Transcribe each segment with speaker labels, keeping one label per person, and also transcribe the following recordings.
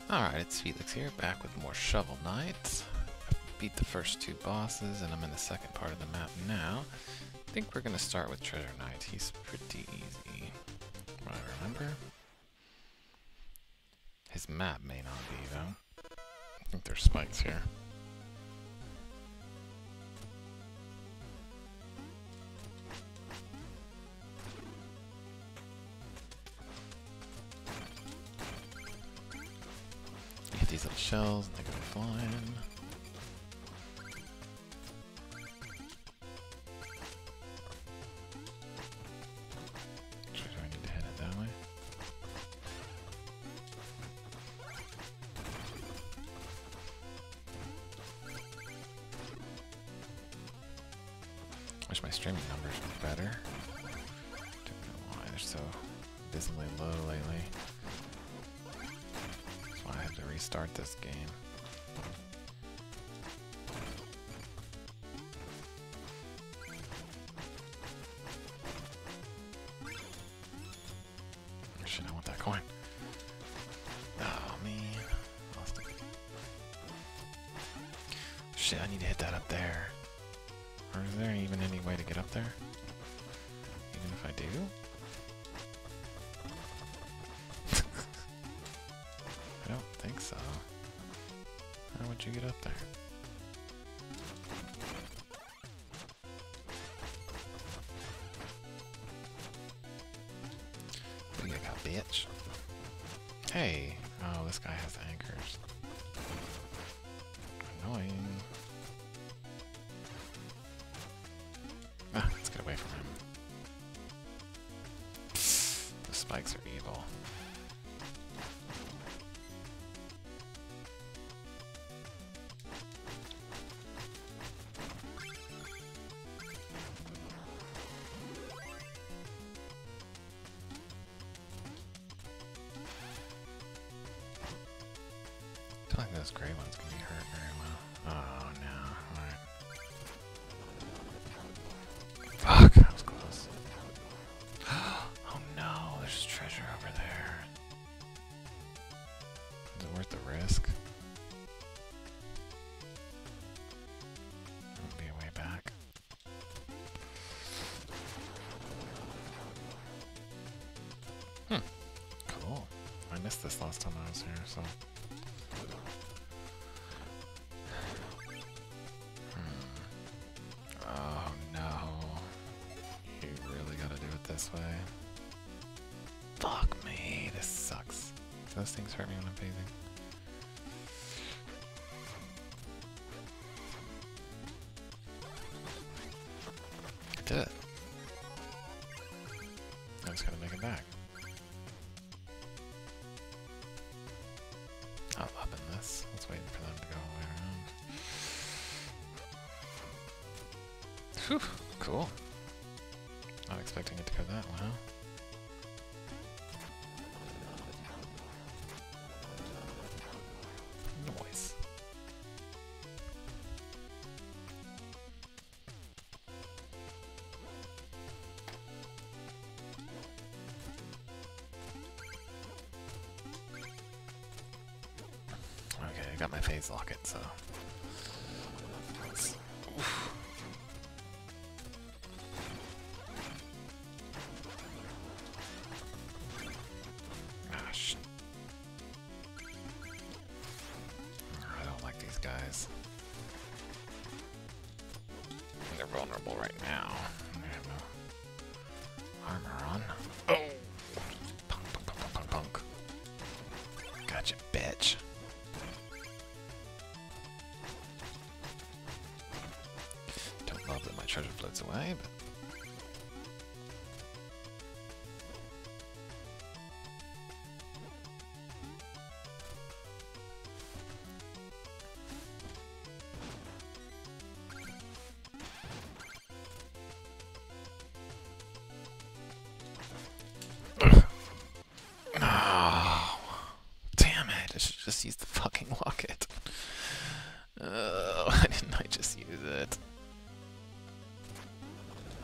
Speaker 1: Alright, it's Felix here, back with more Shovel Knight. I beat the first two bosses, and I'm in the second part of the map now. I think we're gonna start with Treasure Knight. He's pretty easy, what I remember. His map may not be, though. I think there's spikes here. Hit these little shells and they go flying. Do I need to hit it that way? Wish my streaming numbers were better. Don't know why they're so abysmally low lately. I have to restart this game. Shit, I want that coin. Oh man, lost it. Shit, I need to hit that up there. Or is there even any way to get up there? Even if I do? I don't think so. How would you get up there? What do you got, bitch? Hey! Oh, this guy has anchors. Annoying. Ah, let's get away from him. The spikes are evil. I feel like those gray ones can be hurt very well. Oh no, alright. Fuck, that was close. Oh no, there's treasure over there. Is it worth the risk? There would be a way back. Cool. I missed this last time I was here, so... Oh no. You really gotta do it this way. Fuck me, this sucks. Those things hurt me when I'm phasing. I did it. I just gotta make it back. Oh, up in this. I was waiting for them to go all the way around. Whew, cool. Not expecting it to go that well. Noise. Okay, I got my phase locket, so... Oof. Gosh. I don't like these guys. They're vulnerable right now. They have no armor on. Oh! Punk, punk, punk, punk, punk. Gotcha, bitch. Don't love that my treasure floats away, but... Oh, damn it! I should just use the fucking locket. Why didn't I just use it?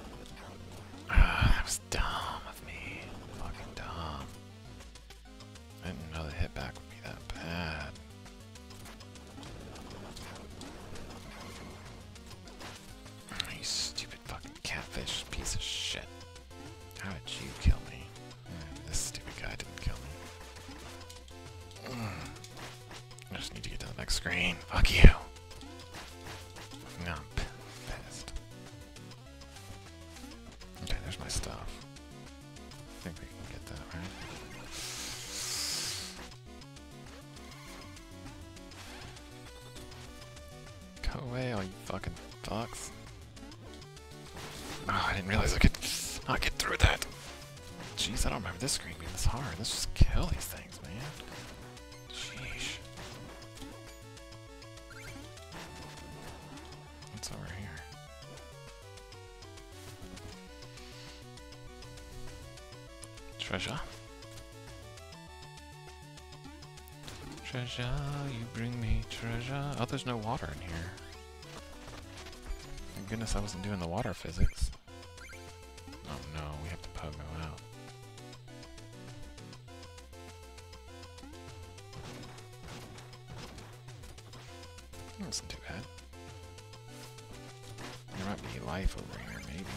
Speaker 1: next screen. Fuck you. No, I'm pissed. Okay, there's my stuff. I think we can get that, right? Go away, all you fucking fucks. Oh, I didn't realize I could not get through that. Jeez, I don't remember this screen being this hard. Let's just kill these things, man. Sheesh. What's over here? Treasure. Treasure, you bring me treasure. Oh, there's no water in here. Thank goodness I wasn't doing the water physics. Oh no, we have to pogo out. That wasn't too bad. There might be life over here, maybe.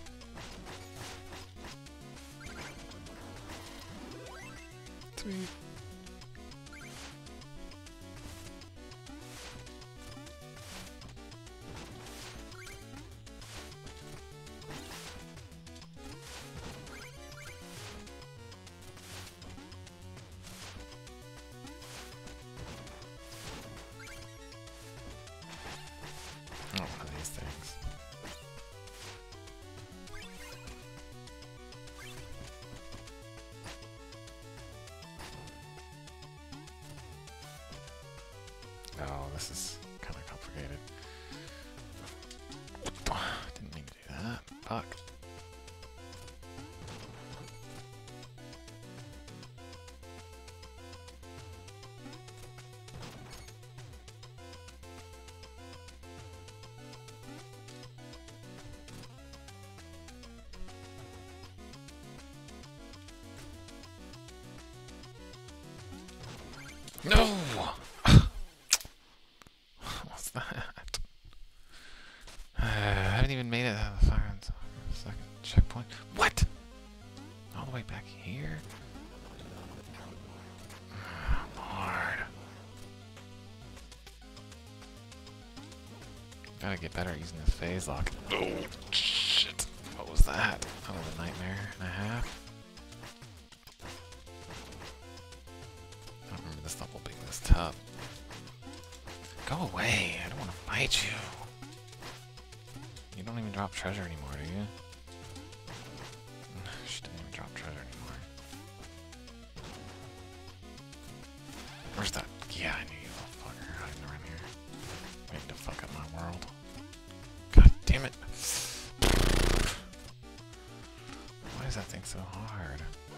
Speaker 1: Sweet. Oh, one of these things. Oh, this is kind of complicated. Didn't mean to do that. Fuck. No! What's that? I haven't even made it out of the second checkpoint. What? All the way back here? Lord. Gotta get better at using this phase lock. Oh, shit. What was that? That was a nightmare and a half. I don't remember this level being this tough. Go away! I don't want to fight you! You don't even drop treasure anymore, do you? She didn't even drop treasure anymore. Where's that? Yeah, I knew you little fucker hiding around here. Waiting to fuck up my world. God damn it! Why is that thing so hard?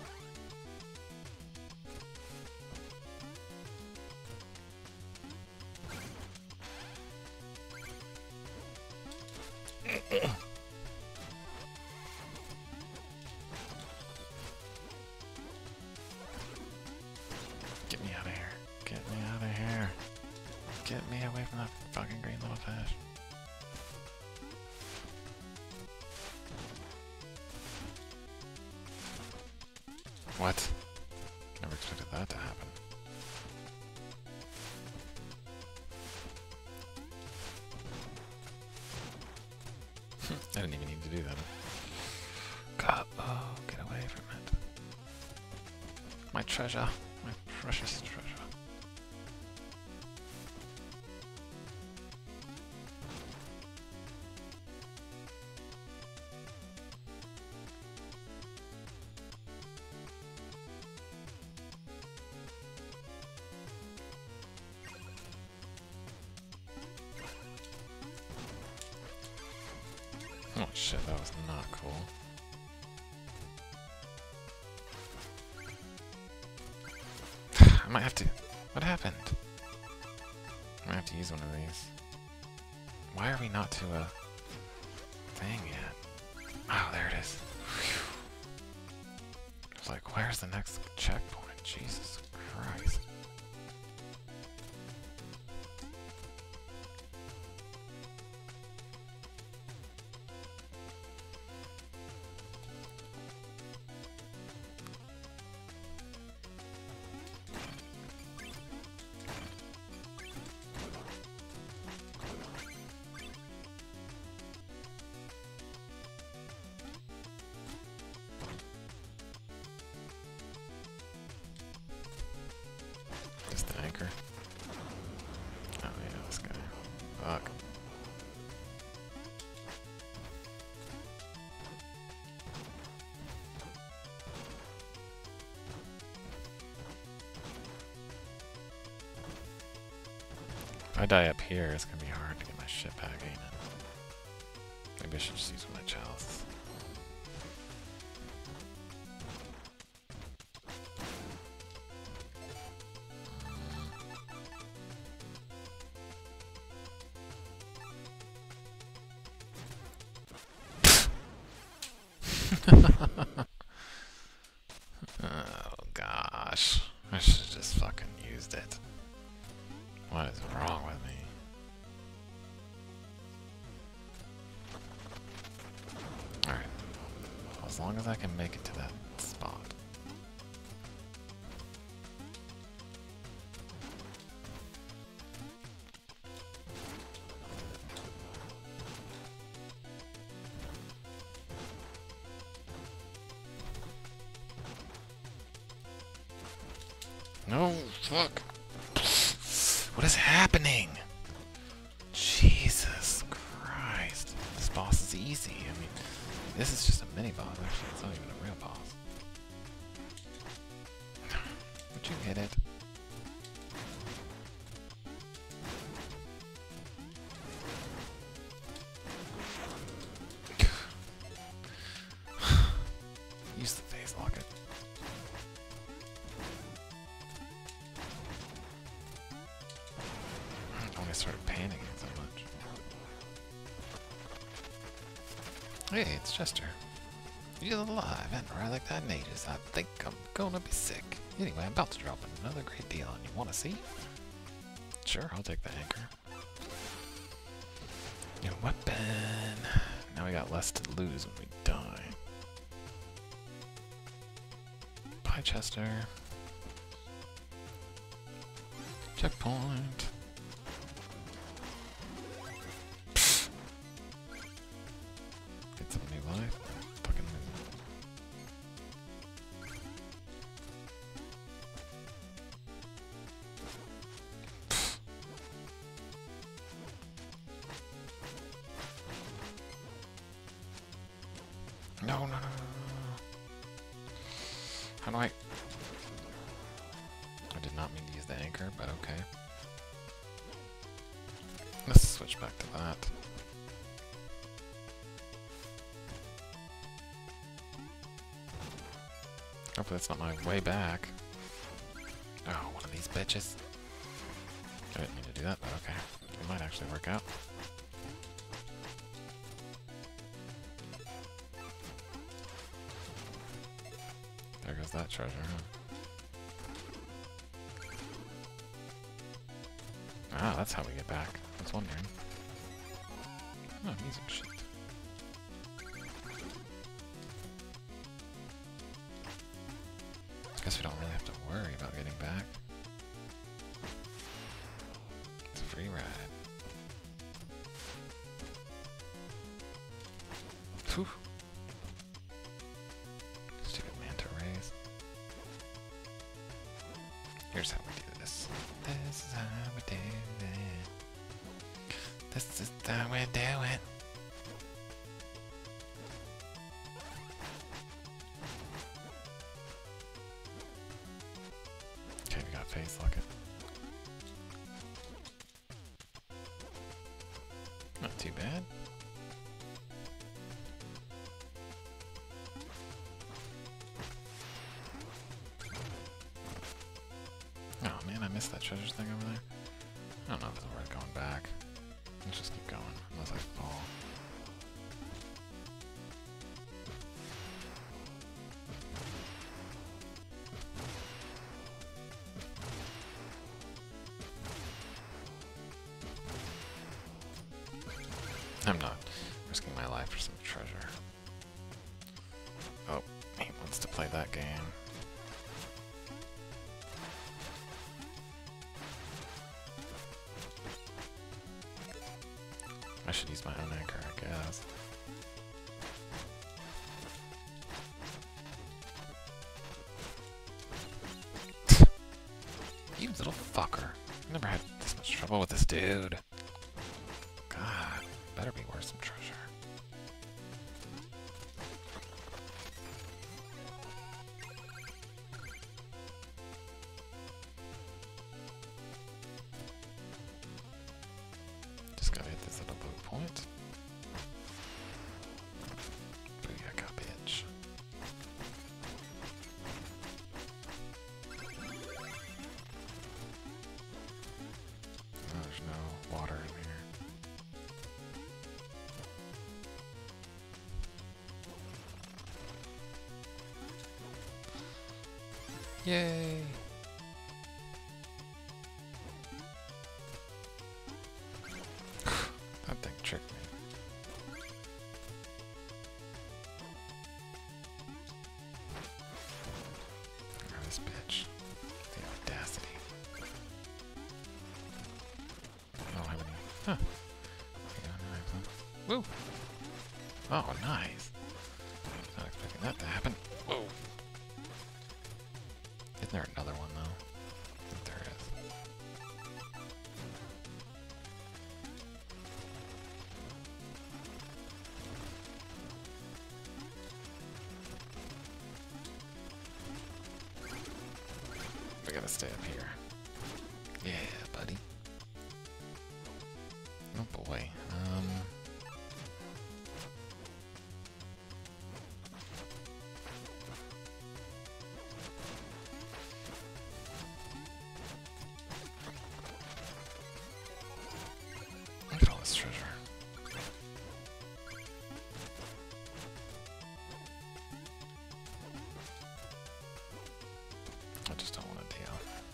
Speaker 1: Get me out of here. Get me out of here. Get me away from that fucking green little fish. What? Never expected that to happen. I didn't even need to do that. God, oh, get away from it. My treasure. My precious treasure. Oh shit, that was not cool. I might have to... What happened? I might have to use one of these. Why are we not to a thing yet? Oh, there it is. Whew. I was like, where's the next checkpoint? Jesus Christ. Fuck. If I die up here, it's gonna be hard to get my shit back, ain't it? Maybe I should just use my chalice. Oh gosh. I should have just fucking used it. What is wrong with me? Alright. Well, as long as I can make it to that spot. No, fuck. What is happening? Jesus Christ. This boss is easy. I mean, this is just a mini boss. Actually, it's not even a real boss. Would you hit it? Use the phase locket. When I started panicking so much. Hey, it's Chester. You're alive, and right like that in ages. I think I'm gonna be sick. Anyway, I'm about to drop another great deal on you. Wanna see? Sure, I'll take the anchor. New weapon. Now we got less to lose when we die. Bye, Chester. Checkpoint. Get some new life. Fucking no, no, no, no, no. How do I did not mean to use the anchor, but okay. Let's switch back to that. Hopefully that's not my way back. Oh, one of these bitches. I didn't mean to do that, but okay. It might actually work out. There goes that treasure, huh? Ah, that's how we get back. I was wondering. Oh, music sheet. Guess we don't really have to worry about getting back. It's a free ride. Whew. Stupid manta rays. Here's how we do this. This is how we do it. This is how we do it. Okay, we got phase locket. Not too bad. Oh man, I missed that treasure thing over there. I don't know if it's worth going back. Let's just keep going, unless I fall. I'm not risking my life for some treasure. Oh, he wants to play that game. I should use my own anchor, I guess. You little fucker. I've never had this much trouble with this dude. better be worth some treasure. Just gotta hit this little blue point. Booyaka, bitch. There's no water in here. Yay! That thing tricked me. Oh, this bitch. The audacity. I don't have any. Huh. Woo! Oh, nice. Not expecting that to happen. Whoa! Isn't there another one, though? I think there is. We gotta stay up here. Yeah, buddy. Oh boy. Look at all this treasure. I just don't want to deal.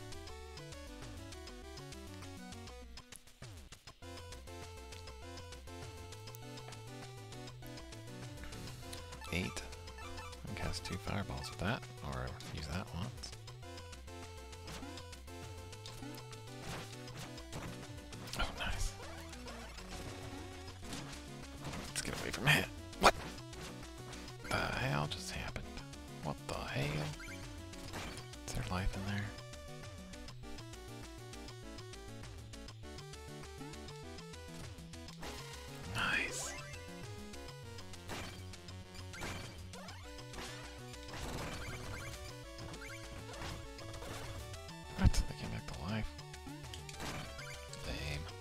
Speaker 1: Eight. I can cast 2 fireballs with that, or use that once. Oh, nice. Let's get away from it. What the hell just happened? What the hell? Is there life in there? Nice. What? They came back to life. Lame.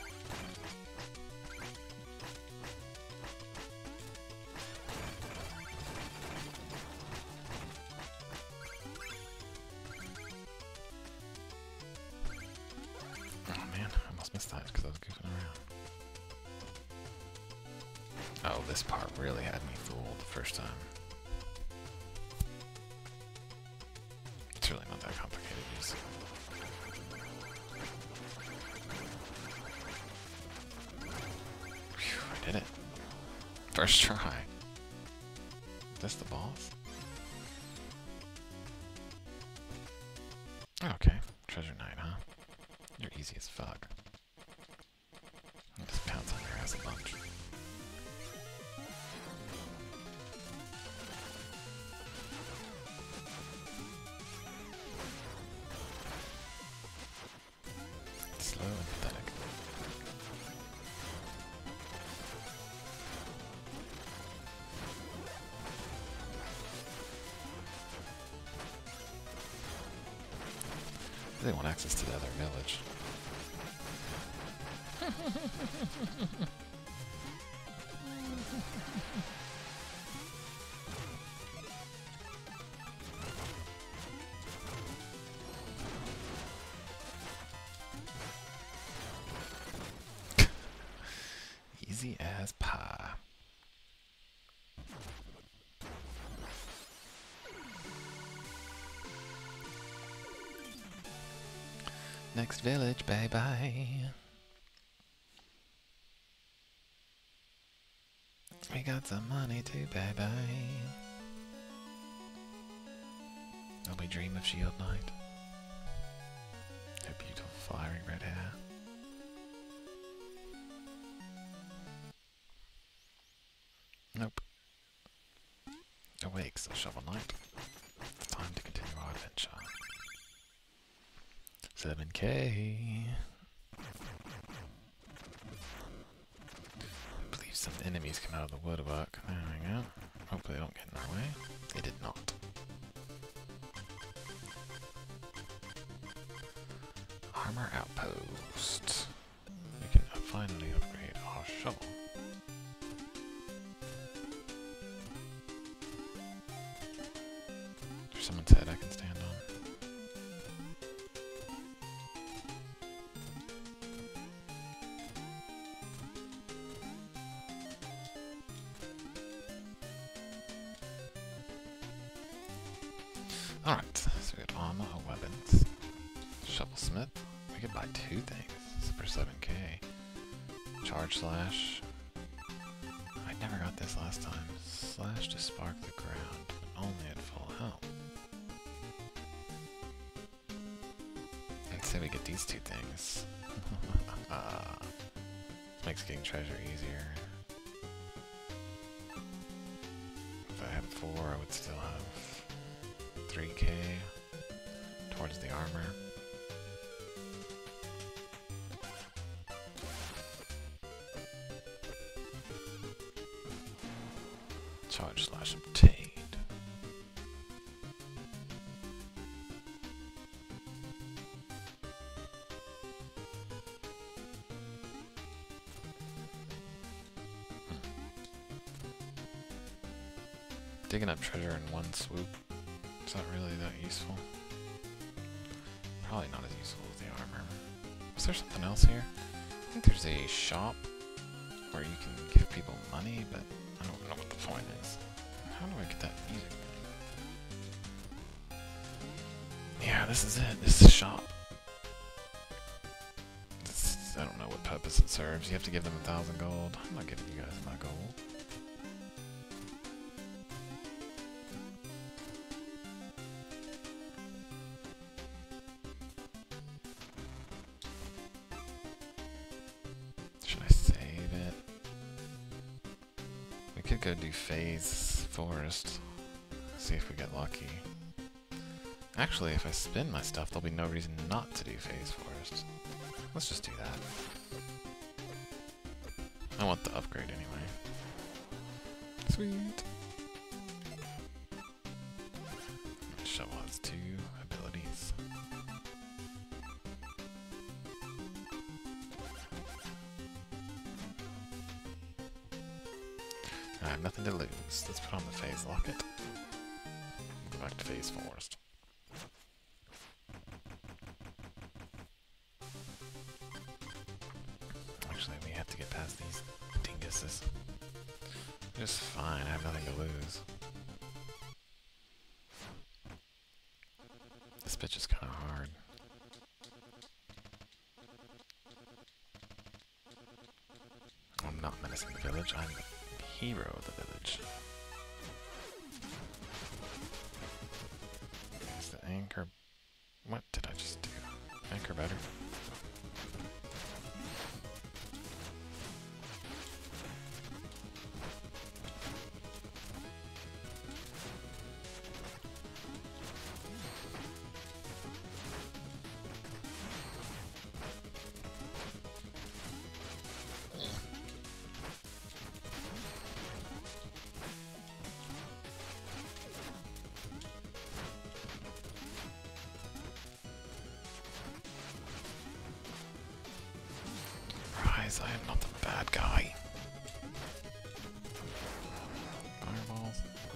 Speaker 1: Oh man, I almost missed that because I was goofing around. Oh, this part really had me fooled the first time. It's really not that complicated, you see. Phew, I did it. First try. Is this the boss? Okay, treasure knight, huh? You're easy as fuck. I'll just pounce on your ass a bunch. Slow and pathetic. They want access to the other village. Easy as pie. Next village, bye-bye. We got some money too, bye-bye. Will we dream of Shield Knight? Her beautiful fiery red hair. Nope. Awake, so Shovel Knight. Time to continue our adventure. 7K. enemies come out of the woodwork. There we go. Hopefully they don't get in our way. They did not. Armor outpost. We can finally upgrade our shovel. There's someone's head I can stand on. Alright, so we got armor or weapons. Shovelsmith. We could buy 2 things. For 7k. Charge slash. I never got this last time. Slash to spark the ground, but only at full health. I'd say we get these 2 things. Makes getting treasure easier. If I had 4, I would still have 3k towards the armor. Charge slash obtained. Digging up treasure in one swoop. Is that really that useful? Probably not as useful as the armor. Is there something else here? I think there's a shop where you can give people money, but I don't know what the point is. How do I get that music? Yeah, this is it. This is the shop. I don't know what purpose it serves. You have to give them 1,000 gold. I'm not giving you guys my gold. Should I save it? We could go do Phase Forest. See if we get lucky. Actually, if I spin my stuff, there'll be no reason not to do Phase Forest. Let's just do that. I want the upgrade anyway. Sweet! Shovel has 2 abilities. I have nothing to lose. Let's put on the Phase Locket. Go back to Phase Forest. Actually, we have to get past these dinguses. Just fine, I have nothing to lose. This bitch is kind of hard. I'm not menacing the village, I'm the hero of the village. Is the anchor... What did I just do? Anchor better? I am not the bad guy. Fireballs.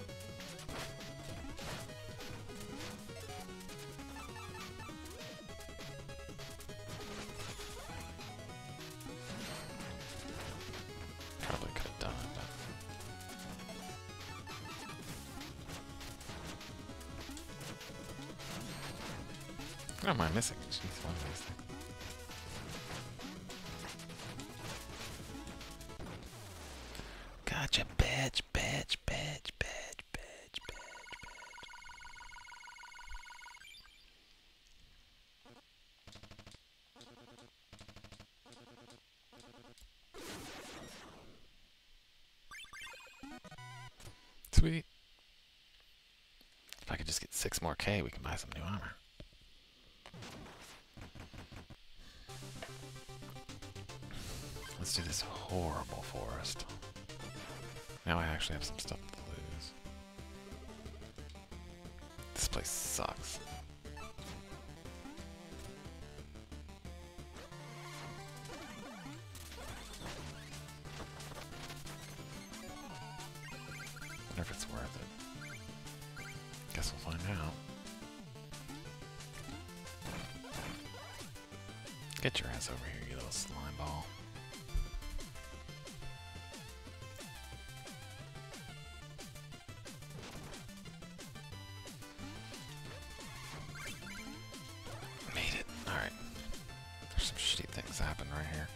Speaker 1: Probably could have done it, but... What am I missing? Jeez, one of these things. Gotcha, bitch, bitch, bitch, bitch, bitch, bitch, bitch. Sweet. If I could just get 6 more K, we can buy some new armor. Let's do this horrible forest. Now I actually have some stuff to lose. This place sucks. Wonder if it's worth it. Guess we'll find out. Get your ass over here, you little slime ball. Made it. Alright. There's some shitty things happen right here.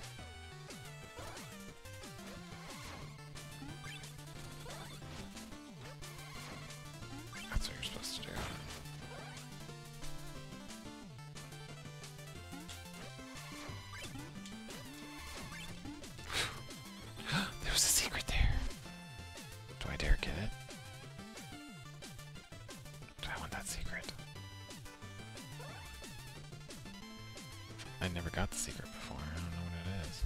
Speaker 1: That's what you're supposed to do. There was a secret there. Do I dare get it? Do I want that secret? I never got the secret before. I don't know what it is.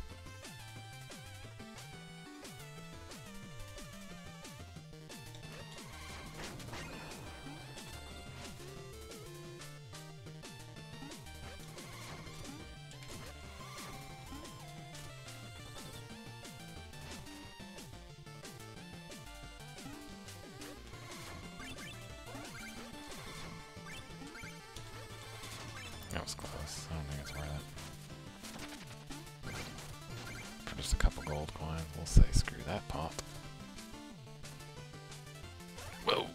Speaker 1: That was close. I don't think it's worth it. For just a couple gold coins, we'll say screw that pot. Whoa!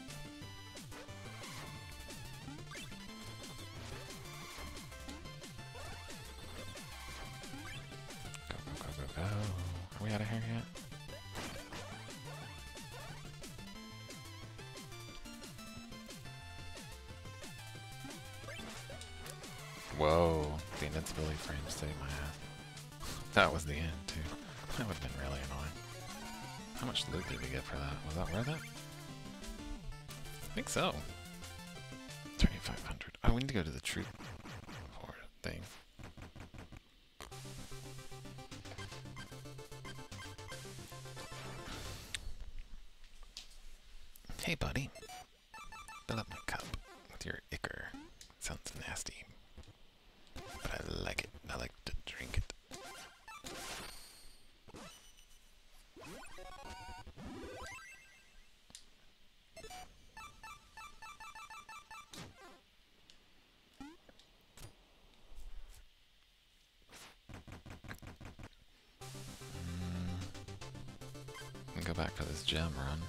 Speaker 1: Go, go, go, go, go. Are we out of here yet? Whoa, the invincibility frame saved my ass. That was the end, too. That would have been really annoying. How much loot did we get for that? Was that worth it? I think so. 2,500. Oh, we need to go to the troop horde thing. Hey, buddy. Fill up my cup with your ichor. Sounds nasty. But I like it. I like to drink it. And go back for this gem run.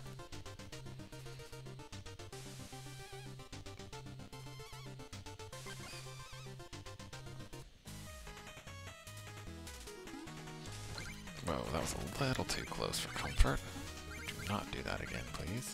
Speaker 1: Whoa, that was a little too close for comfort. Do not do that again, please.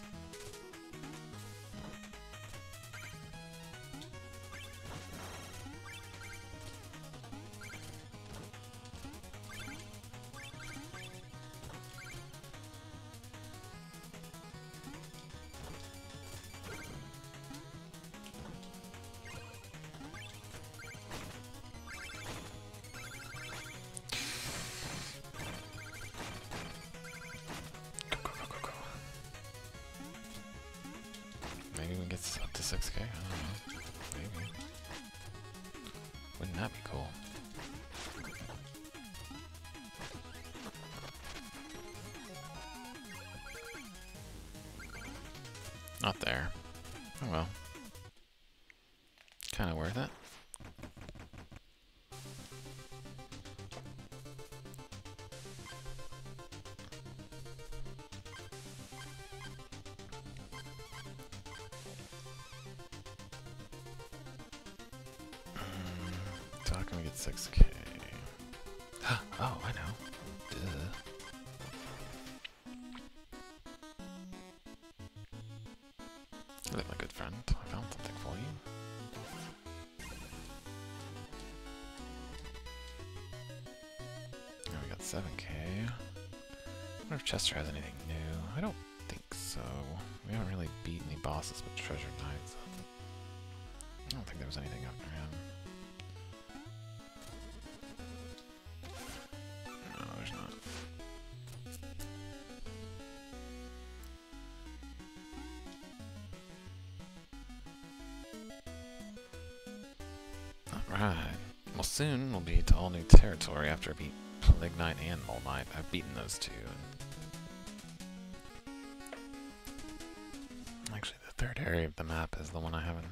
Speaker 1: Maybe we can get up to 6K? I don't know. Maybe. Wouldn't that be cool? Not there. Oh well. Kinda worth it. So how can we get 6K? Oh, I know. Duh. Hello, my good friend. I found something for you. Now we got 7K. I wonder if Chester has anything new. I don't think so. We haven't really beat any bosses with Treasure Knights. I don't think there was anything after him. No, there's not. Right. Well, soon we'll be to all new territory after I beat Plague Knight and Mole Knight. I've beaten those two. Actually, the third area of the map is the one I haven't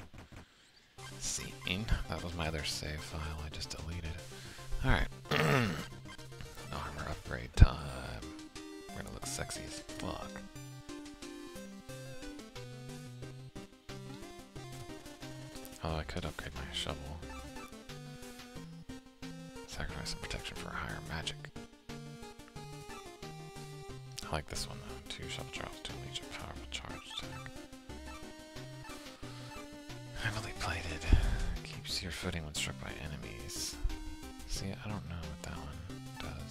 Speaker 1: seen. That was my other save file I just deleted. Alright. Armor upgrade time. We're gonna look sexy as fuck. Although I could upgrade my shovel. Sacrifice some protection for higher magic. I like this one though. 2 shovel drops to unleash a powerful charge attack. Heavily plated. Keeps your footing when struck by enemies. See, I don't know what that one does.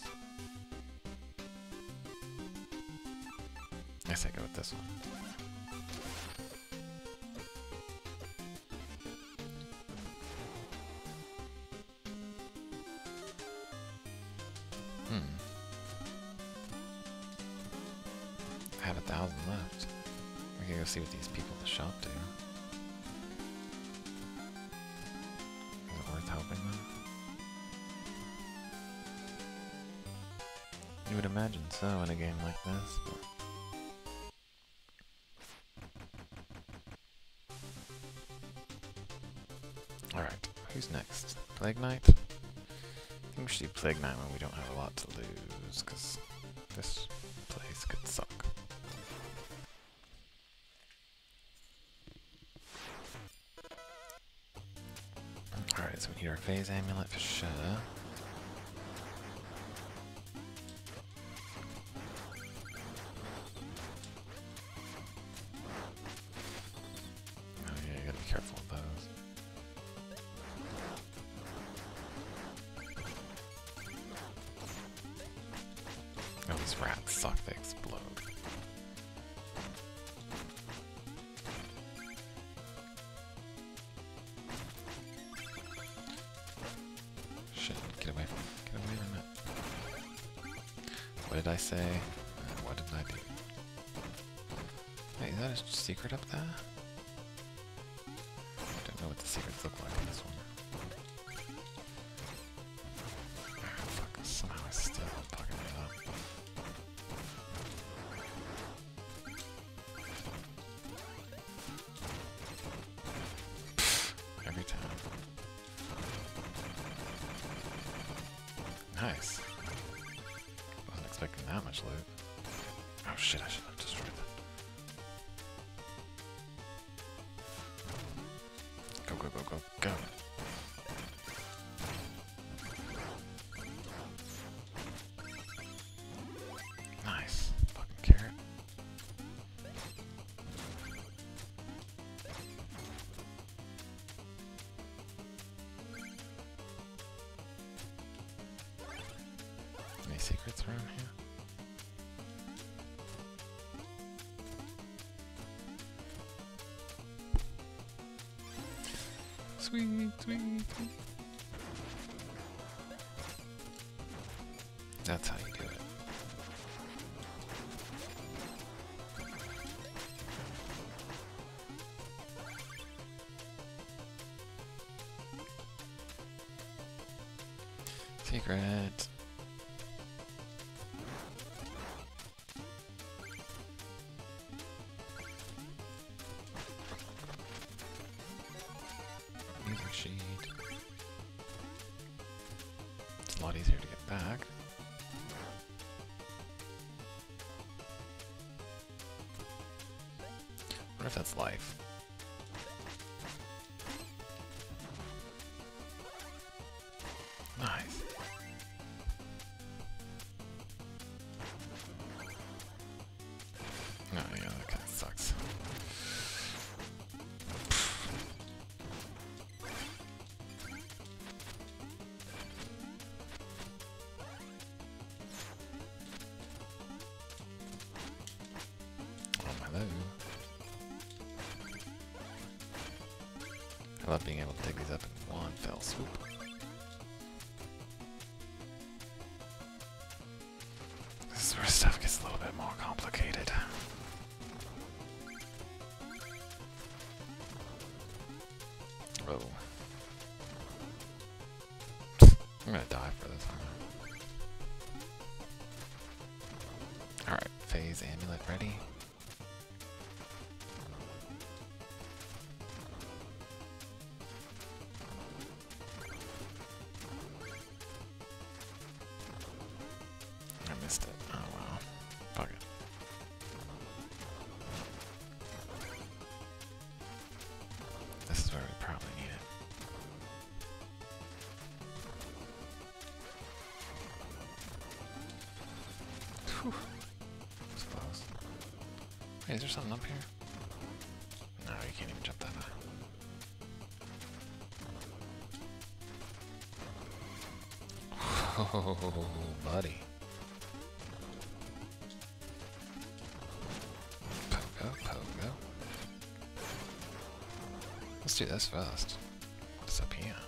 Speaker 1: I guess I go with this one. I have 1,000 left. We can go see what these people at the shop do. Is it worth helping them? You would imagine so in a game like this, but... Alright, who's next? Plague Knight? I think we should do Plague Knight when we don't have a lot to lose, because this place could suck. Alright, so we need our phase amulet for sure. Oh yeah, you gotta be careful with those. Oh, these rats suck, they explode. Shit, get away from it. What did I say? What did I do? Wait, is that a secret up there? I don't know what the secrets look like in this one. Oh, fuck, somehow I still fucking it up. Every time. Nice. Wasn't expecting that much loot. Oh shit, I should have destroyed that. Go, go, go, go, go. Nice. Fucking carrot. Any secrets around here? Sweet, sweet, sweet. That's how you do it. Secret. Music sheet. It's a lot easier to get back. What if that's life? Nice. Oh yeah, that kind of sucks. Oh, hello. I love being able to dig these up in one fell swoop. This is where stuff gets a little bit more complicated. Oh. Is the amulet ready? I missed it. Oh well. Fuck it. This is where we probably need it. Whew. It's close. Hey, is there something up here? No, you can't even jump that high. Oh, buddy. Pogo, pogo. Let's do this first. What's up here?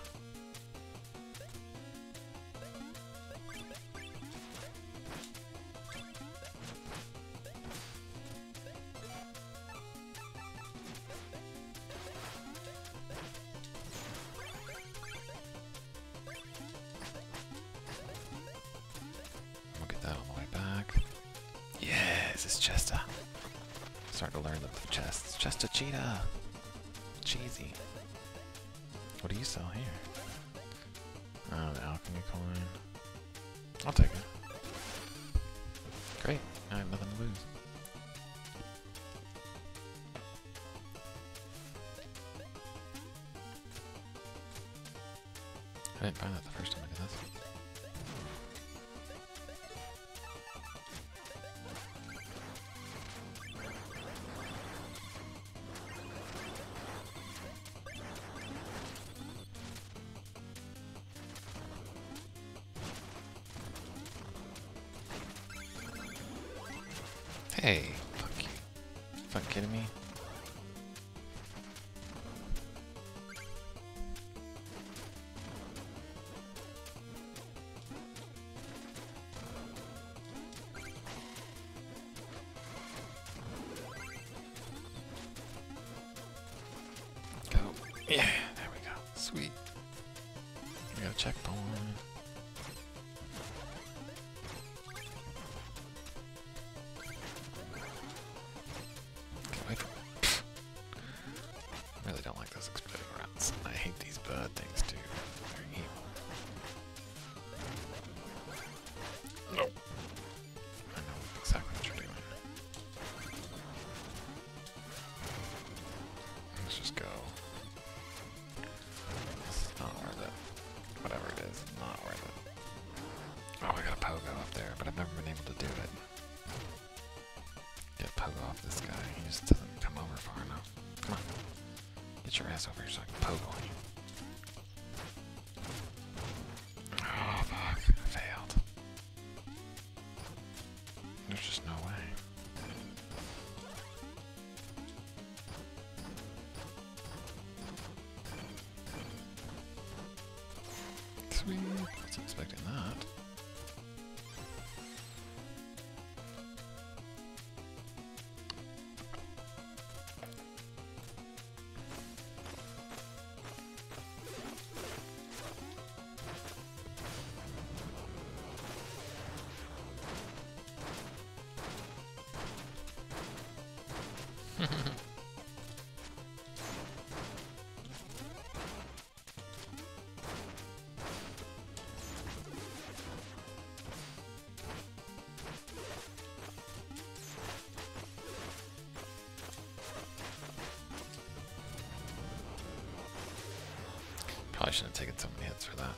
Speaker 1: We'll get that on the way back. Yes, it's Chesta. Starting to learn the chests. Chesta cheetah. Cheesy. What do you sell here? Oh, the alchemy coin. I'll take it. Great. I have nothing to lose. I didn't find that the first time I did this. Hey, fuck you. Fucking kidding me? Go. Yeah, there we go. Sweet. We got a checkpoint. I really don't like those exploding rats. I hate these bird things too. They're evil. No. I know exactly what you're doing. Let's just go. It's not worth it. Whatever it is, not worth it. Oh, I got a pogo up there, but I've never been able to do it. Get pogo off this guy. He just doesn't come over far enough. Come on. Get your ass over here so I can pogo on you. Oh, fuck. I failed. There's just no way. Sweet. Wasn't expecting that. Probably shouldn't have taken so many hits for that.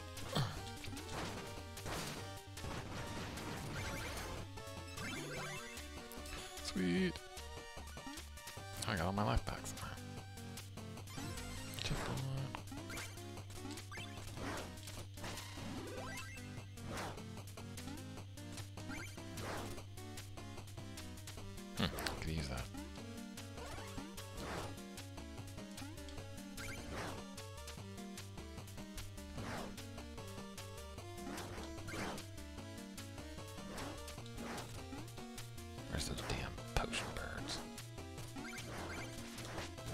Speaker 1: Sweet. I got all my life back somehow. Could use that. Where's those damn potion birds?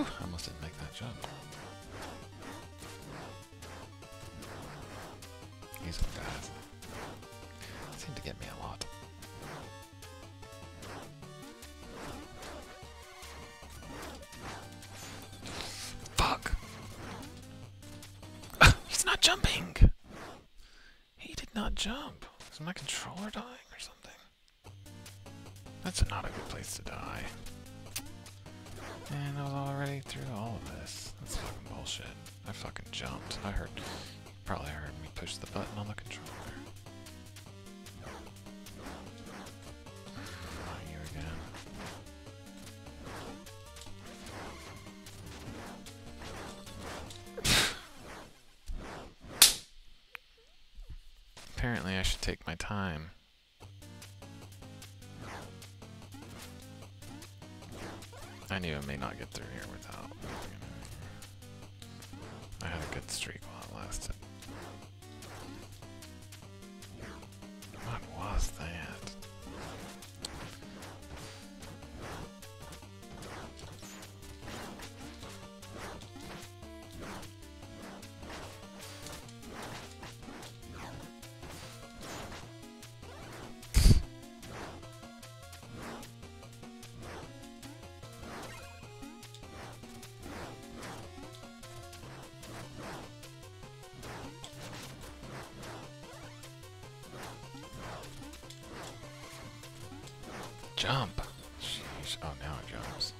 Speaker 1: Whew, I almost didn't make that jump. These guys seem to get me a lot. Fuck! He's not jumping! He did not jump. Is my controller dying or something? That's not a good place to die. And I was already through all of this. That's fucking bullshit. I fucking jumped. You probably heard me push the button on the controller. Not you again. Apparently I should take my time. I knew I may not get through here without. I had a good streak while it lasted. What was that? Jump! Sheesh. Oh, now it jumps.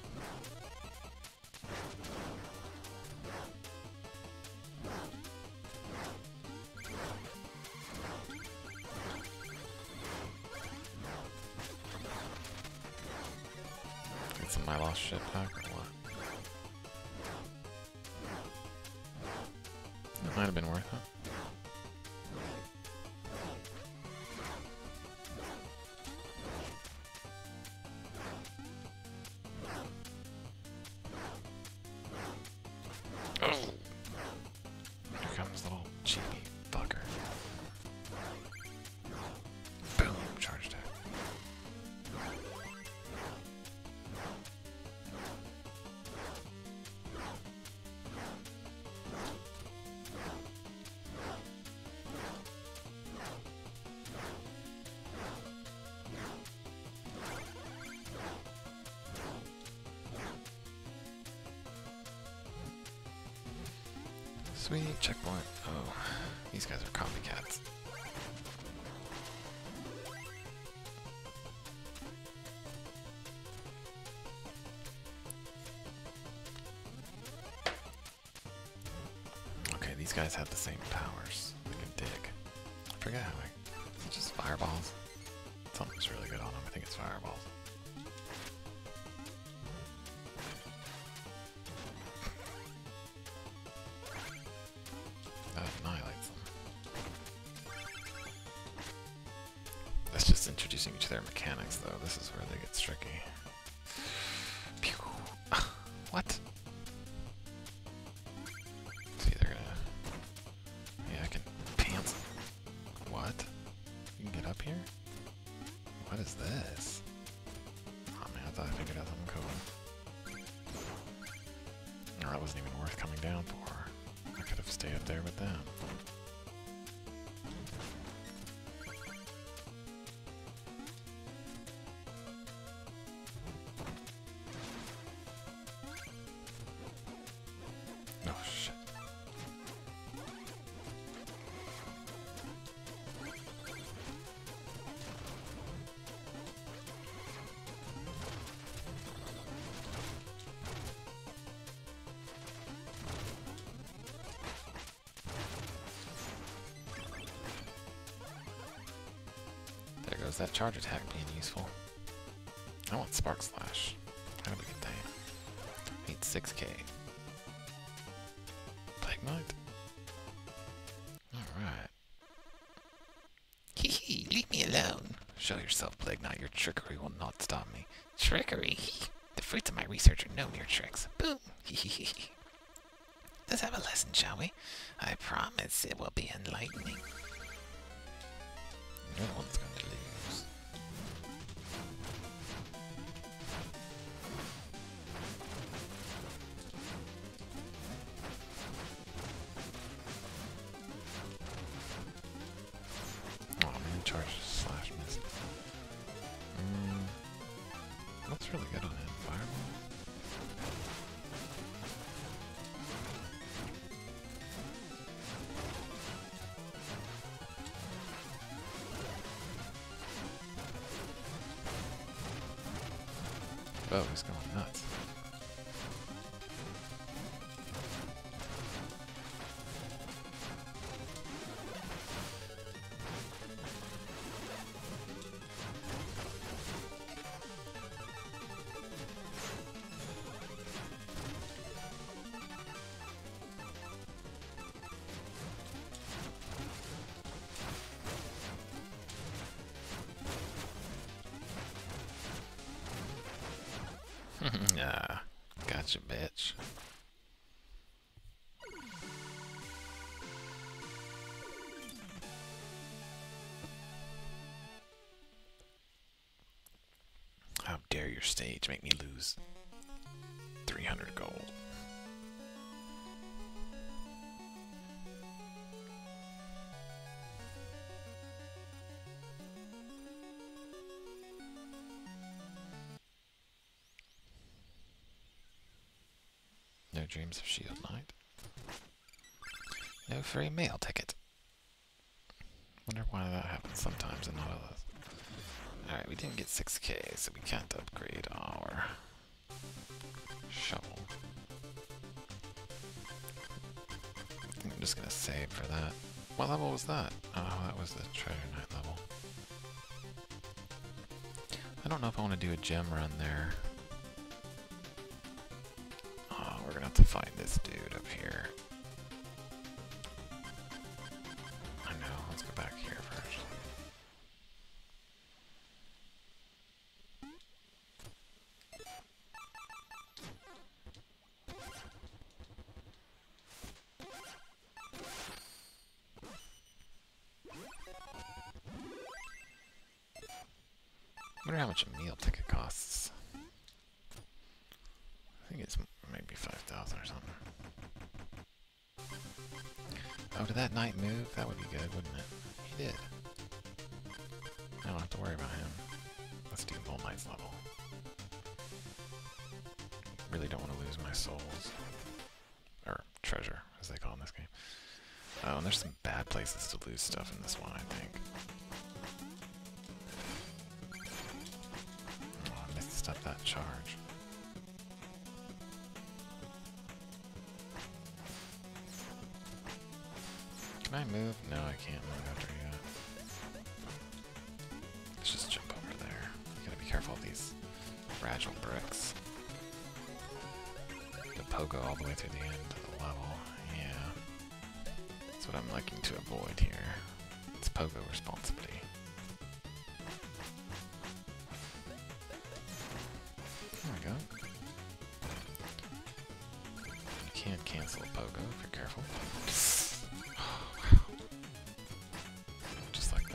Speaker 1: Get some of my lost shit back or what? It might have been worth it. Here comes little cheeky fucker. Boom, charge attack. Sweet checkpoint. Oh, these guys are copycats. Okay, these guys have the same powers. They can dig. I forget how it's just fireballs. Something's really good on them. I think it's fireballs. That annihilates them. That's just introducing you to their mechanics, though. This is where they get tricky. Pew. What? See, they're gonna... Yeah, I can pants. What? You can get up here? What is this? Oh man, I thought I figured out something cool. Or that wasn't even worth coming down for. I could have stayed up there with them. Oh shit. There goes that charge attack being useful. I want Spark Slash. How do we get that? Need 6k. Plague Knight. Alright. Hee hee, leave me alone. Show yourself, Plague Knight. Your trickery will not stop me. Trickery? The fruits of my research are no mere tricks. Boom! Hee hee hee. Let's have a lesson, shall we? I promise it will be enlightening. You're the one that's going to lose. charge slash mist. What's really good on him? Fireball? Oh, he's going nuts. Nah, gotcha, bitch. How dare your stage make me lose 300 gold. No dreams of Shield Knight. No free mail ticket. Wonder why that happens sometimes and not others. Alright, we didn't get 6k, so we can't upgrade our shovel. I think I'm just gonna save for that. What level was that? Oh, that was the Treasure Knight level. I don't know if I want to do a gem run there. Oh, we're gonna have to find this dude up here. I know, let's go back here first. I wonder how much a meal ticket costs. I think it's maybe 5,000 or something. Oh, did that knight move? That would be good, wouldn't it? He did. I don't have to worry about him. Let's do Bull Knight's level. Really don't want to lose my souls. Or treasure, as they call it in this game. Oh, and there's some bad places to lose stuff in this one, I think. Oh, I missed up that charge. Can I move? No, I can't move after you. Let's just jump over there. You gotta be careful of these fragile bricks. The pogo all the way through the end of the level. Yeah. That's what I'm liking to avoid here. It's pogo responsibly. There we go. You can't cancel a pogo if you're careful. Just like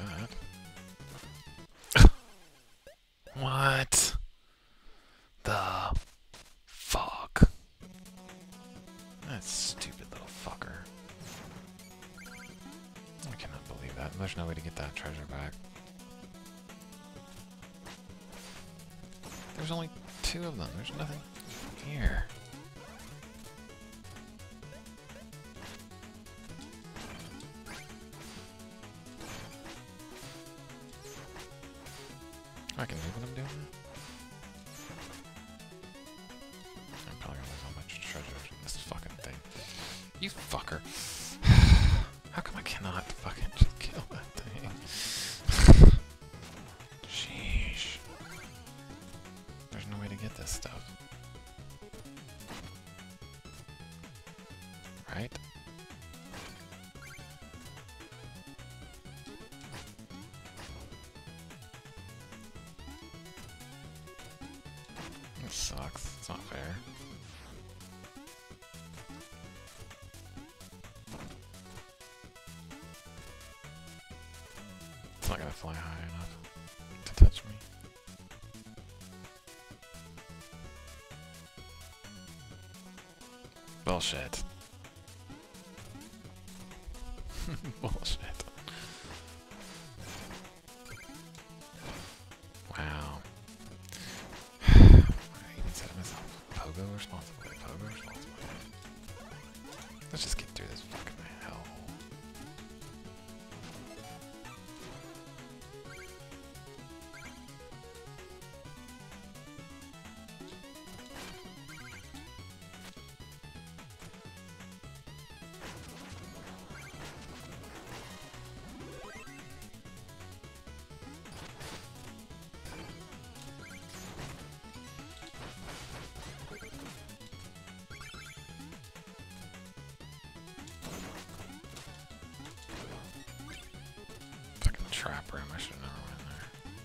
Speaker 1: that. What the fuck? That stupid little fucker. I cannot believe that. There's no way to get that treasure back. There's only 2 of them. There's nothing here. I can move what I'm doing. I'm probably gonna lose all my treasure from this fucking thing. You fucker. How come I cannot fucking just kill that thing? Sheesh. There's no way to get this stuff. Right? This sucks. It's not fair. It's not gonna fly high enough to touch me. Bullshit. Bullshit. trap room. I should have never went there.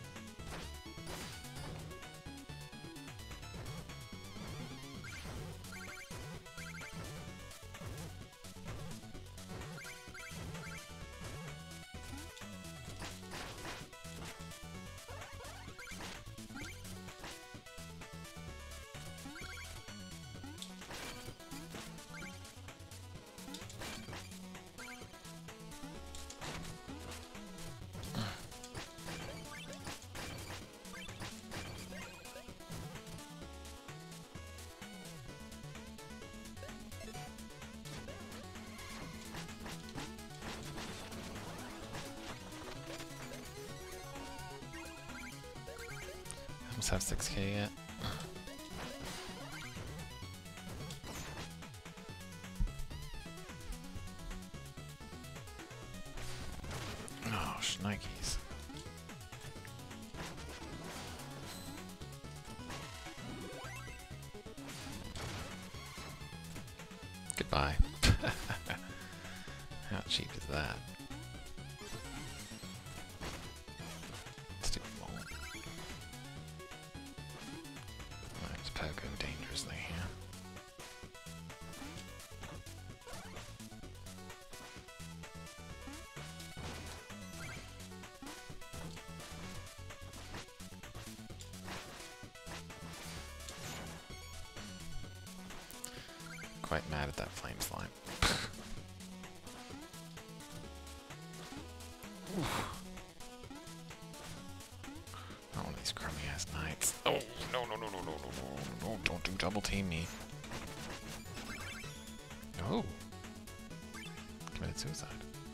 Speaker 1: Almost have 6K yet. Oh, shnikes. Goodbye. How cheap is that? Stupid ball. Let's pogo dangerously here. Quite mad at that flame slime. Not one of these crummy ass knights. Oh no no no no no no no no! Don't do double team me. Oh, committed suicide.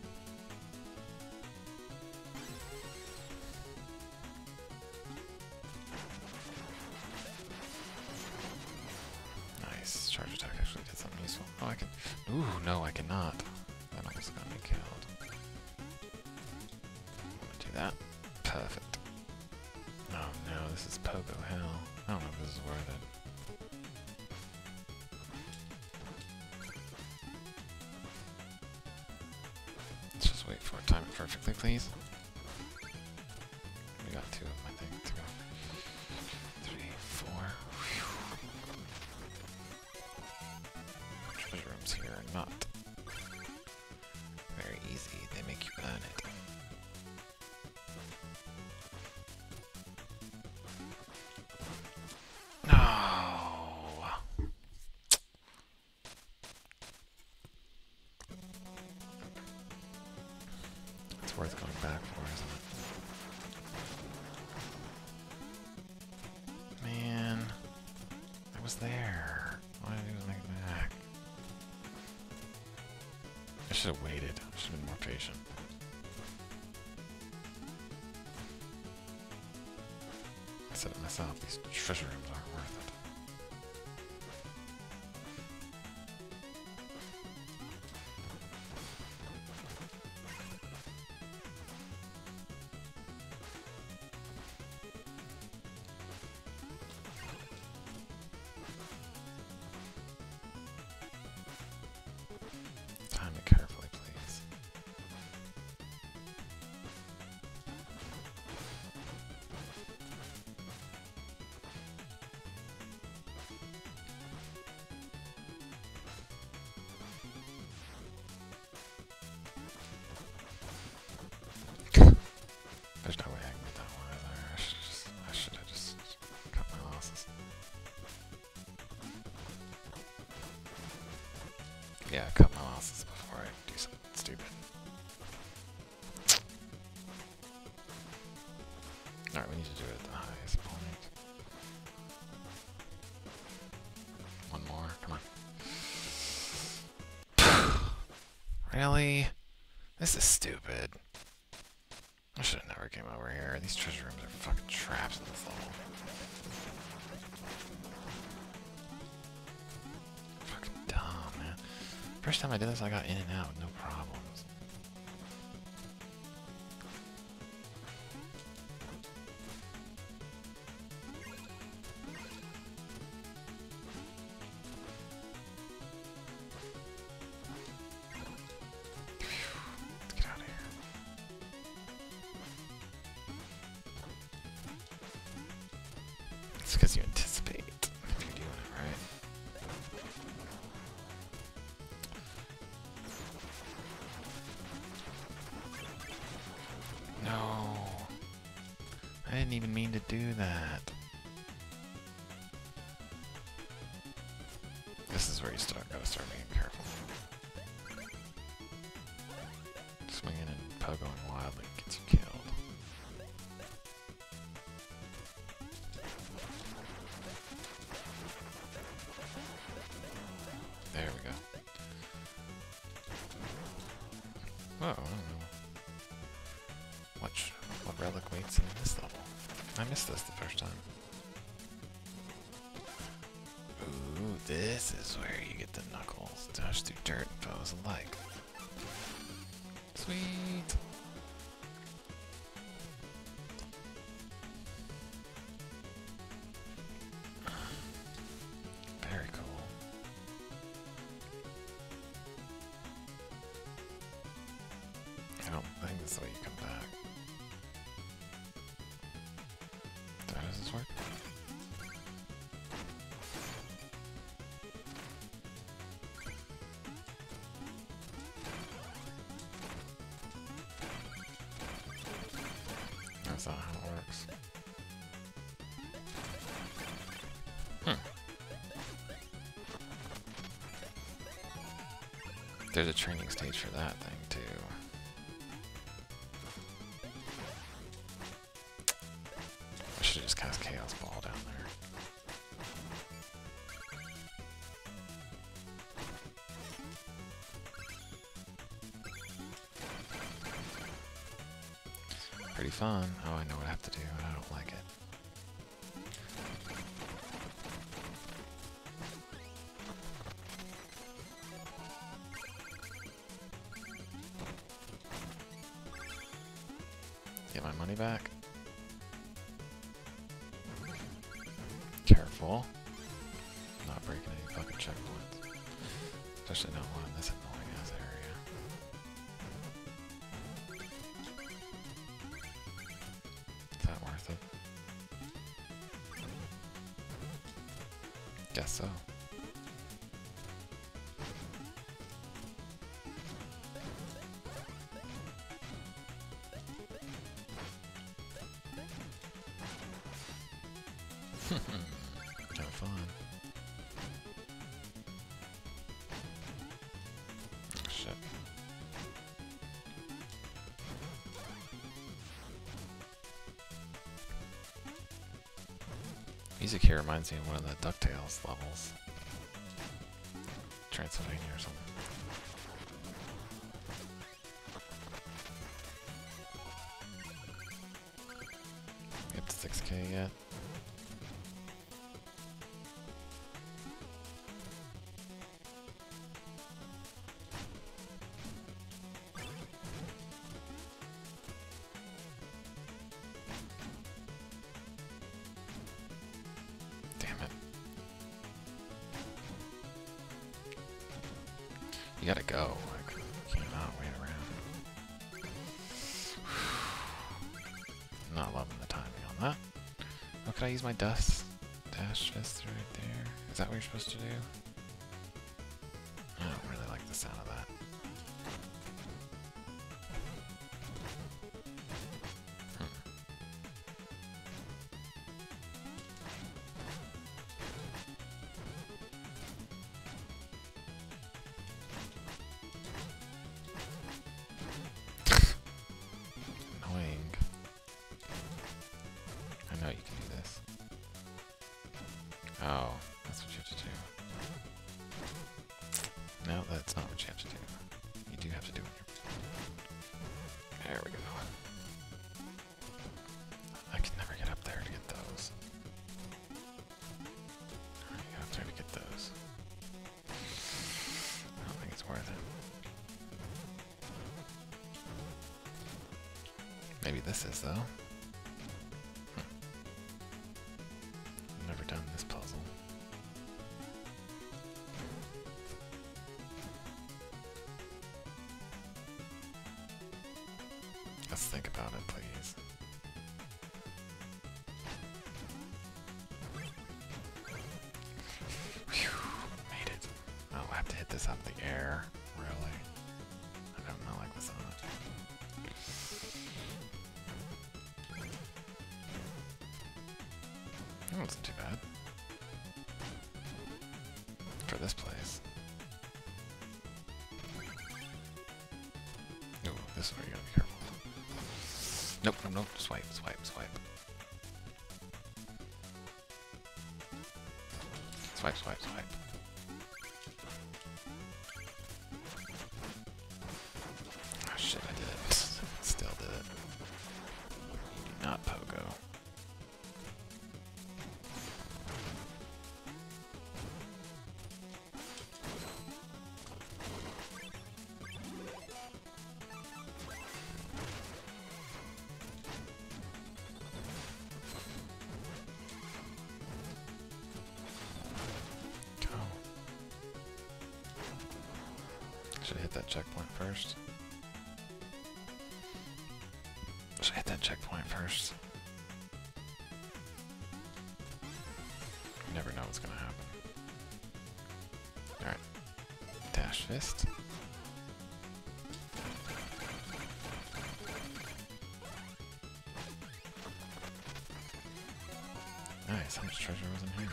Speaker 1: Nice. Charge attack actually did something useful. Oh, I can. Ooh, no, I cannot. That almost got me killed. Do that. Perfect. Oh no, this is pogo hell. I don't know if this is worth it. Let's just wait for it. Time it perfectly, please. We got 2 of them, I think, to go. 3, 4. Whew. Treasure rooms here are not very easy. They make you earn it. It's worth going back for, isn't it? Man, I was there. Why did I even make it back? I should have waited. I should have been more patient. I said it myself, these treasure rooms aren't worth it. Time it carefully, please. There's no way I can get that one either. I should have just cut my losses. Yeah, cut my losses before I do something stupid. Alright, we need to do it at the highest point. One more, come on. Really? This is stupid. I should have never came over here. These treasure rooms are fucking traps in this level. Fucking dumb, man. First time I did this, I got in and out, no problems. Let's get out of here. It's because you anticipate if you're doing it right. No. I didn't even mean to do that. This is where you gotta start being careful. Swinging and pogoing wildly gets you killed. There we go. Oh, I don't know. What relic waits in this level? I missed this the first time. Ooh, this is where you get the knuckles. Dash through dirt and foes alike. Sweet! Very cool. I don't think this is the way you come back. How does this work? That's not how it works. There's a training stage for that thing, too. I should have just cast Chaos Ball down there. Pretty fun. Oh, I know what I have to do, and I don't like it. Get my money back. Careful. Not breaking any fucking checkpoints. Especially not one in this annoying ass area. Is that worth it? Guess so. Have fun. Oh, shit. Music here reminds me of one of the DuckTales levels. Transylvania or something. Get to 6K yet? You gotta go. I cannot wait around. Not loving the timing on that. Oh, could I use my dash fist right there? Is that what you're supposed to do? I don't really like the sound of that. I know you can do this. Oh, that's what you have to do. No, that's not what you have to do. You do have to do it. There we go. I can never get up there to get those. Alright, get up there to get those. I don't think it's worth it. Maybe this is, though. Never done this puzzle. Let's think about it, please. get this out of the air. Really? I don't know, like this on it. That wasn't too bad. For this place. Ooh, this is where you gotta be careful. Nope, nope, nope. Swipe, swipe, swipe. Swipe, swipe, swipe. Oh shit, I did it. Still did it. You do not pogo. Should I hit that checkpoint first? Should I hit that checkpoint first? You never know what's gonna happen. Alright. Dash fist. Nice, how much treasure was in here?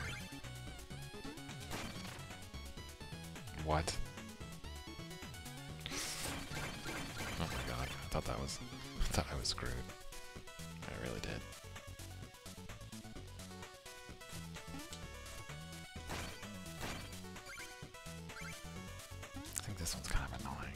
Speaker 1: What? Oh my god, I thought I was screwed. I really did. I think this one's kind of annoying.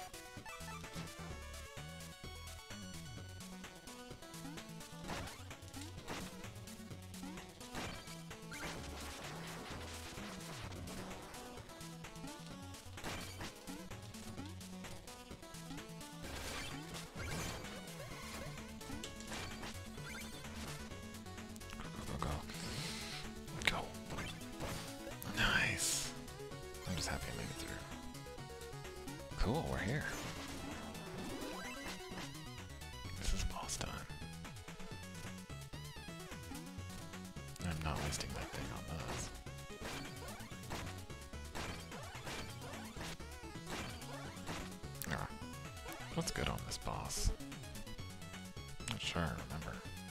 Speaker 1: Happy I made it through. Cool, we're here. This is boss time. I'm not wasting my thing on those. Ah, what's good on this boss? Not sure I remember.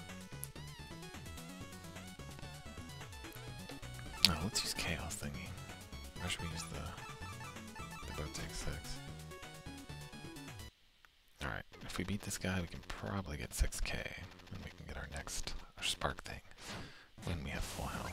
Speaker 1: Oh, let's use Chaos Thingy. Or should we use the boat take 6? Alright, if we beat this guy, we can probably get 6k, and we can get our next spark thing when we have full health.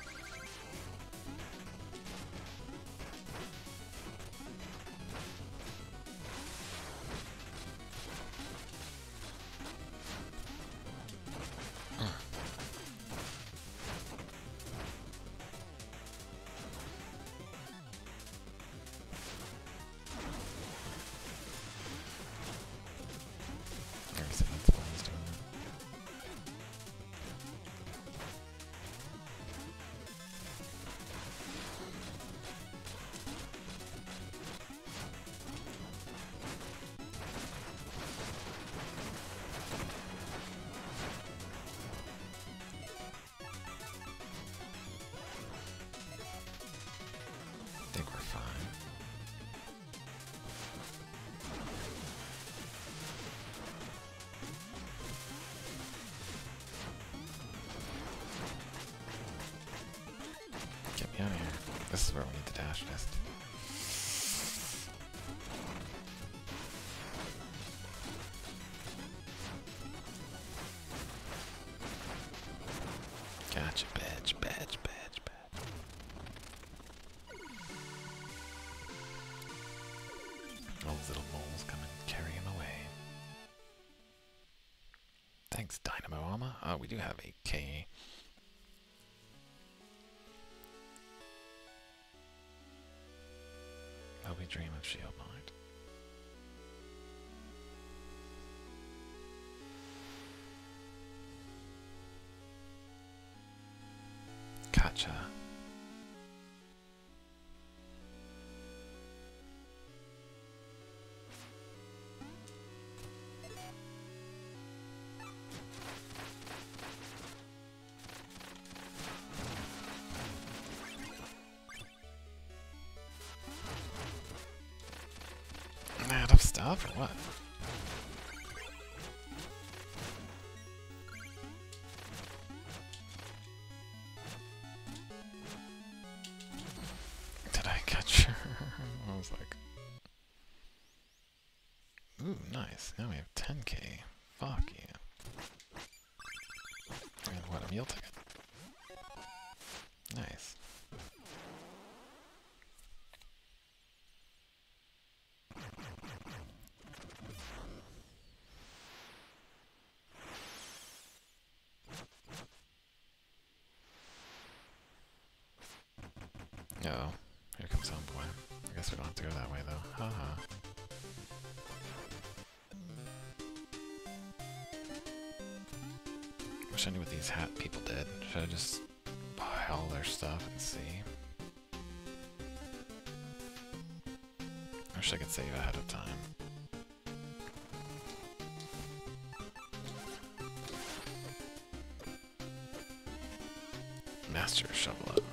Speaker 1: Get me out of here. This is where we need the dash fist. Gotcha, badge, badge, badge, badge. All those little moles come and carry him away. Thanks, Dynamo Armor. Oh, we do have a K. We dream of Shield Knight. Gotcha. buff or what? Did I catch her? I was like... Ooh, nice. Now we have 10k. Fuck yeah. And what, a meal ticket? Nice. Uh-oh. Here comes Homeboy. I guess we don't have to go that way, though. Haha. Wish I knew what these hat people did. Should I just buy all their stuff and see? I wish I could save ahead of time. Master Shovel Up.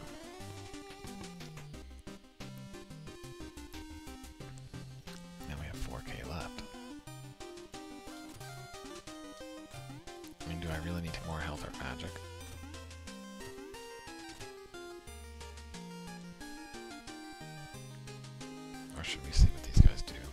Speaker 1: Now we have 4k left. I mean, do I really need more health or magic? Or should we see what these guys do?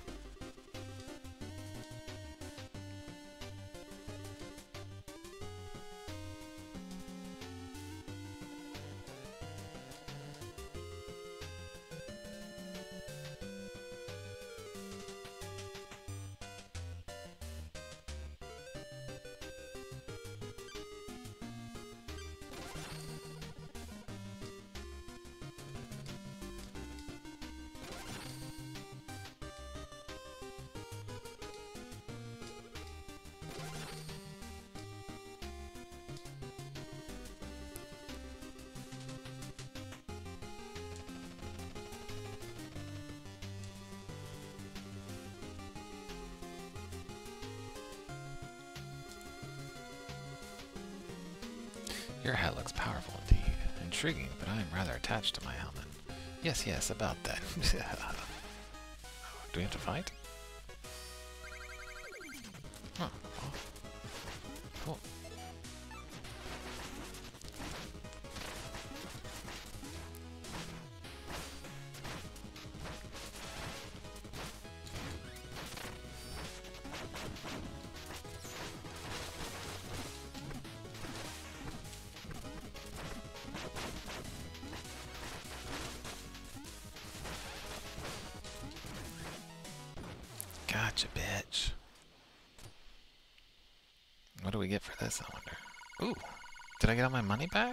Speaker 1: Your hat looks powerful indeed. Intriguing, but I am rather attached to my helmet. Yes, yes, about that. Do we have to fight? Huh. Oh. Cool. Gotcha, bitch. What do we get for this, I wonder? Ooh, did I get all my money back?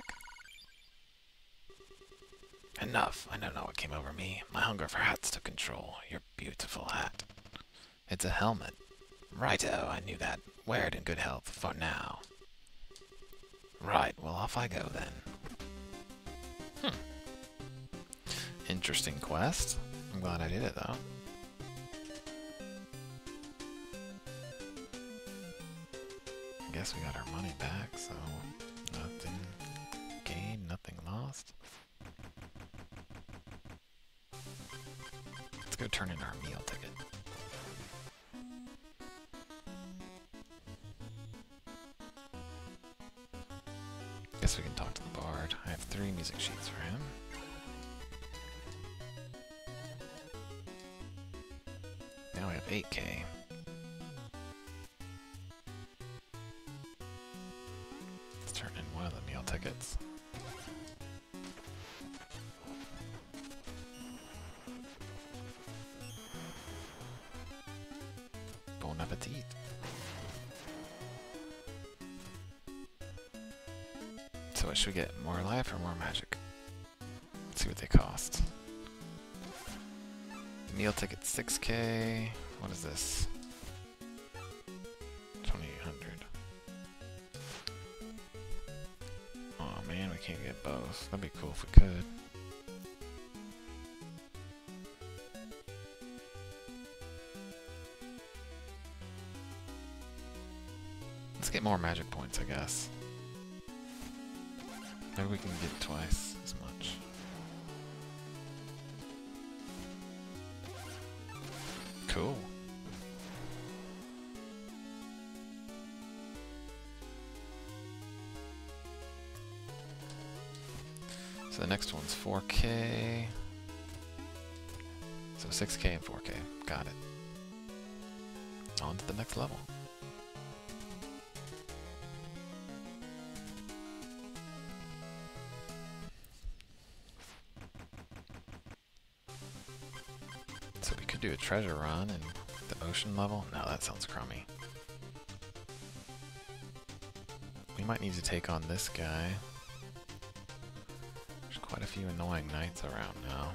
Speaker 1: Enough. I don't know what came over me. My hunger for hats took control. Your beautiful hat. It's a helmet. Righto, I knew that. Wear it in good health, for now. Right, well off I go then. Interesting quest. I'm glad I did it, though. I guess we got our money back, so nothing gained, nothing lost. Let's go turn in our meal ticket. Guess we can talk to the bard. I have 3 music sheets for him. Now we have 8k. Turn in one of the meal tickets. Bon appetit. So what should we get? More life or more magic? Let's see what they cost. Meal ticket 6k. What is this? 2800. Oh man, we can't get both. That'd be cool if we could. Let's get more magic points, I guess. Maybe we can get twice as much. Cool. So the next one's 4K. So 6K and 4K. Got it. On to the next level. So we could do a treasure run and the ocean level. No, that sounds crummy. We might need to take on this guy. There's quite a few annoying knights around now.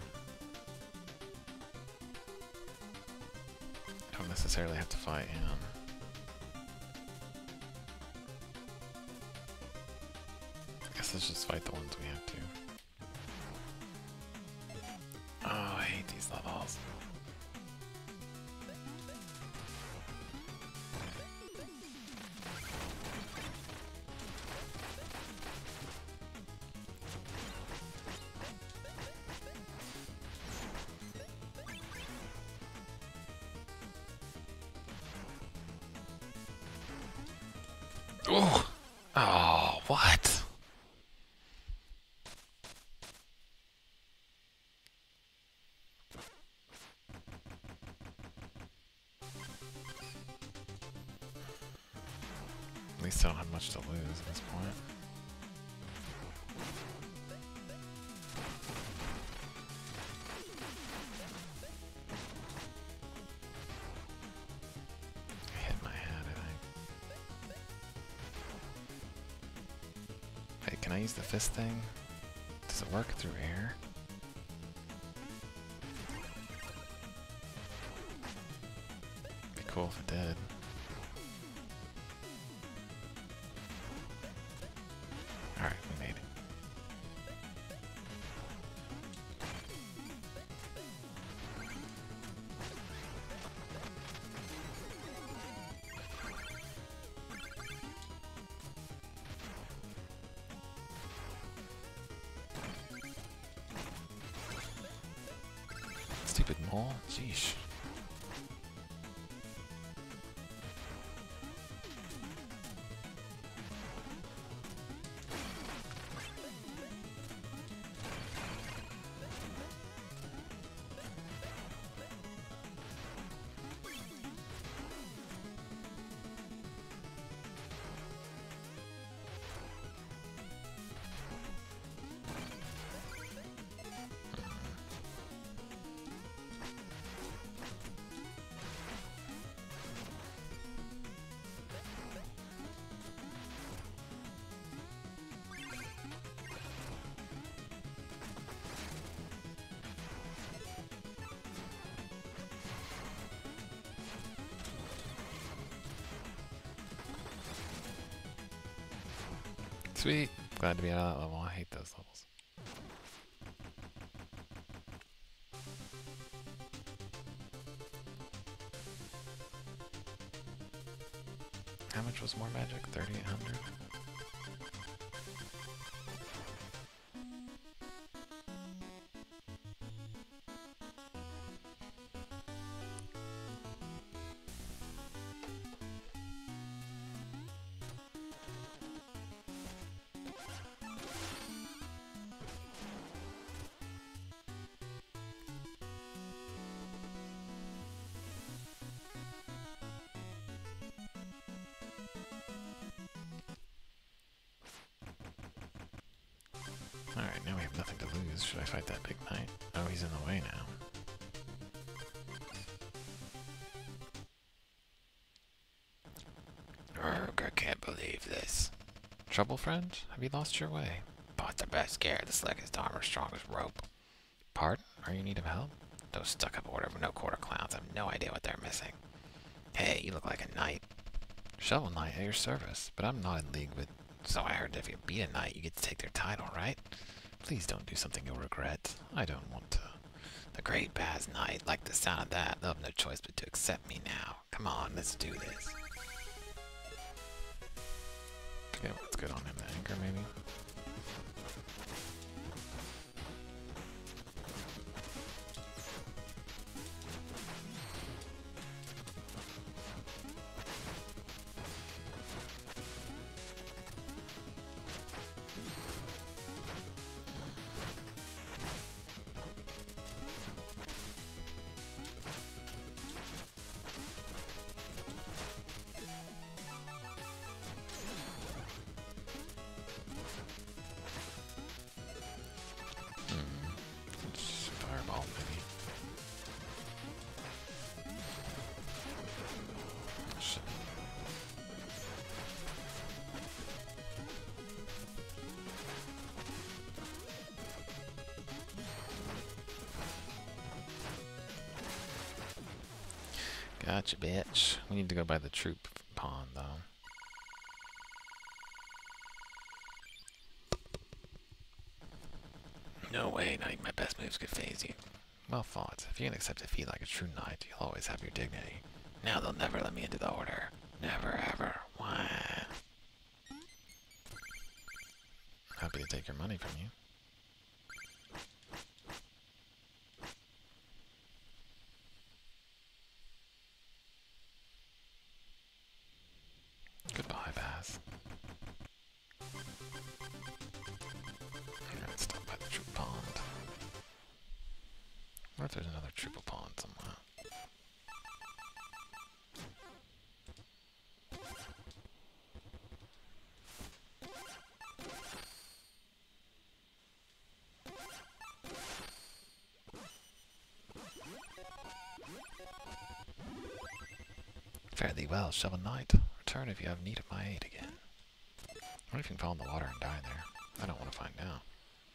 Speaker 1: Don't necessarily have to fight him. I guess let's just fight the ones we have to. Oh, I hate these levels. Oh! Oh, what? At least I don't have much to lose at this point. I hit my head, I think. Hey, can I use the fist thing? Does it work through air? Be cool if it did. Alright, we made it. Stupid mole? Sheesh. Sweet. Glad to be out of that level. I hate those levels. How much was more magic? 3,800? Alright, now we have nothing to lose. Should I fight that big knight? Oh, he's in the way now. Urgh, I can't believe this. Trouble, friend? Have you lost your way? Bought the best gear, the slickest armor, strongest rope. Pardon? Are you in need of help? Those stuck-up order with no quarter clowns have no idea what they're missing. Hey, you look like a knight. Shovel Knight at your service, but I'm not in league with... So I heard if you beat a knight, you get to take their title, right? Please don't do something you'll regret. I don't want to. The great Baz Knight liked the sound of that. They'll have no choice but to accept me now. Come on, let's do this. Forget what's good on him. The anchor, maybe? Gotcha, bitch. We need to go by the troop pond, though. No way, not even my best moves could phase you. Well fought. If you can accept defeat like a true knight, you'll always have your dignity. Now they'll never let me into the order. Never ever. Why? Happy to take your money from you. Goodbye, Bass. Yeah, let's stop by the troop pond. What if there's another triple pond somewhere? Fare thee well, Shovel Knight. Return if you have need of my aid again. What if you can fall in the water and die there? I don't want to find out.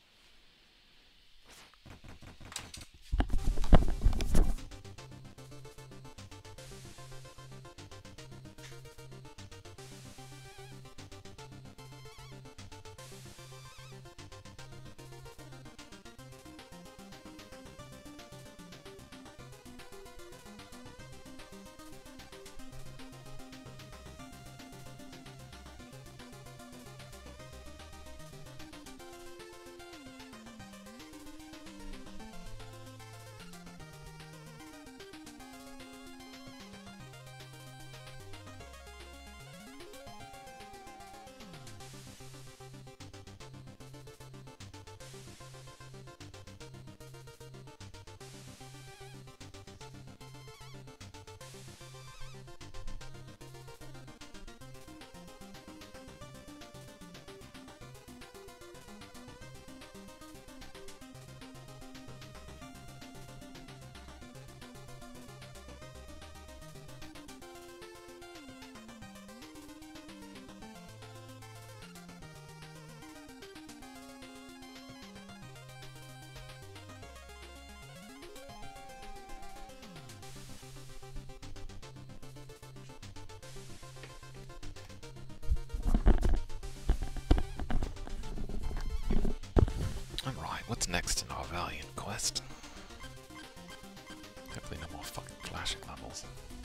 Speaker 1: Alright, what's next in our valiant quest? Hopefully no more fucking flashing levels.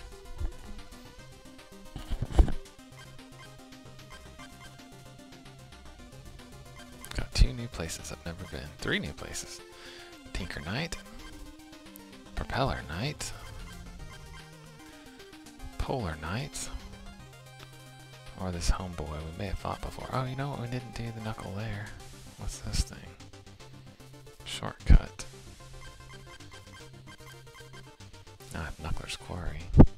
Speaker 1: Got 2 new places I've never been. 3 new places. Tinker Knight. Propeller Knight. Polar Knight. Or this homeboy we may have fought before. Oh, you know what? We didn't do the knuckle there. What's this thing? Shortcut. Ah, Knuckler's Quarry.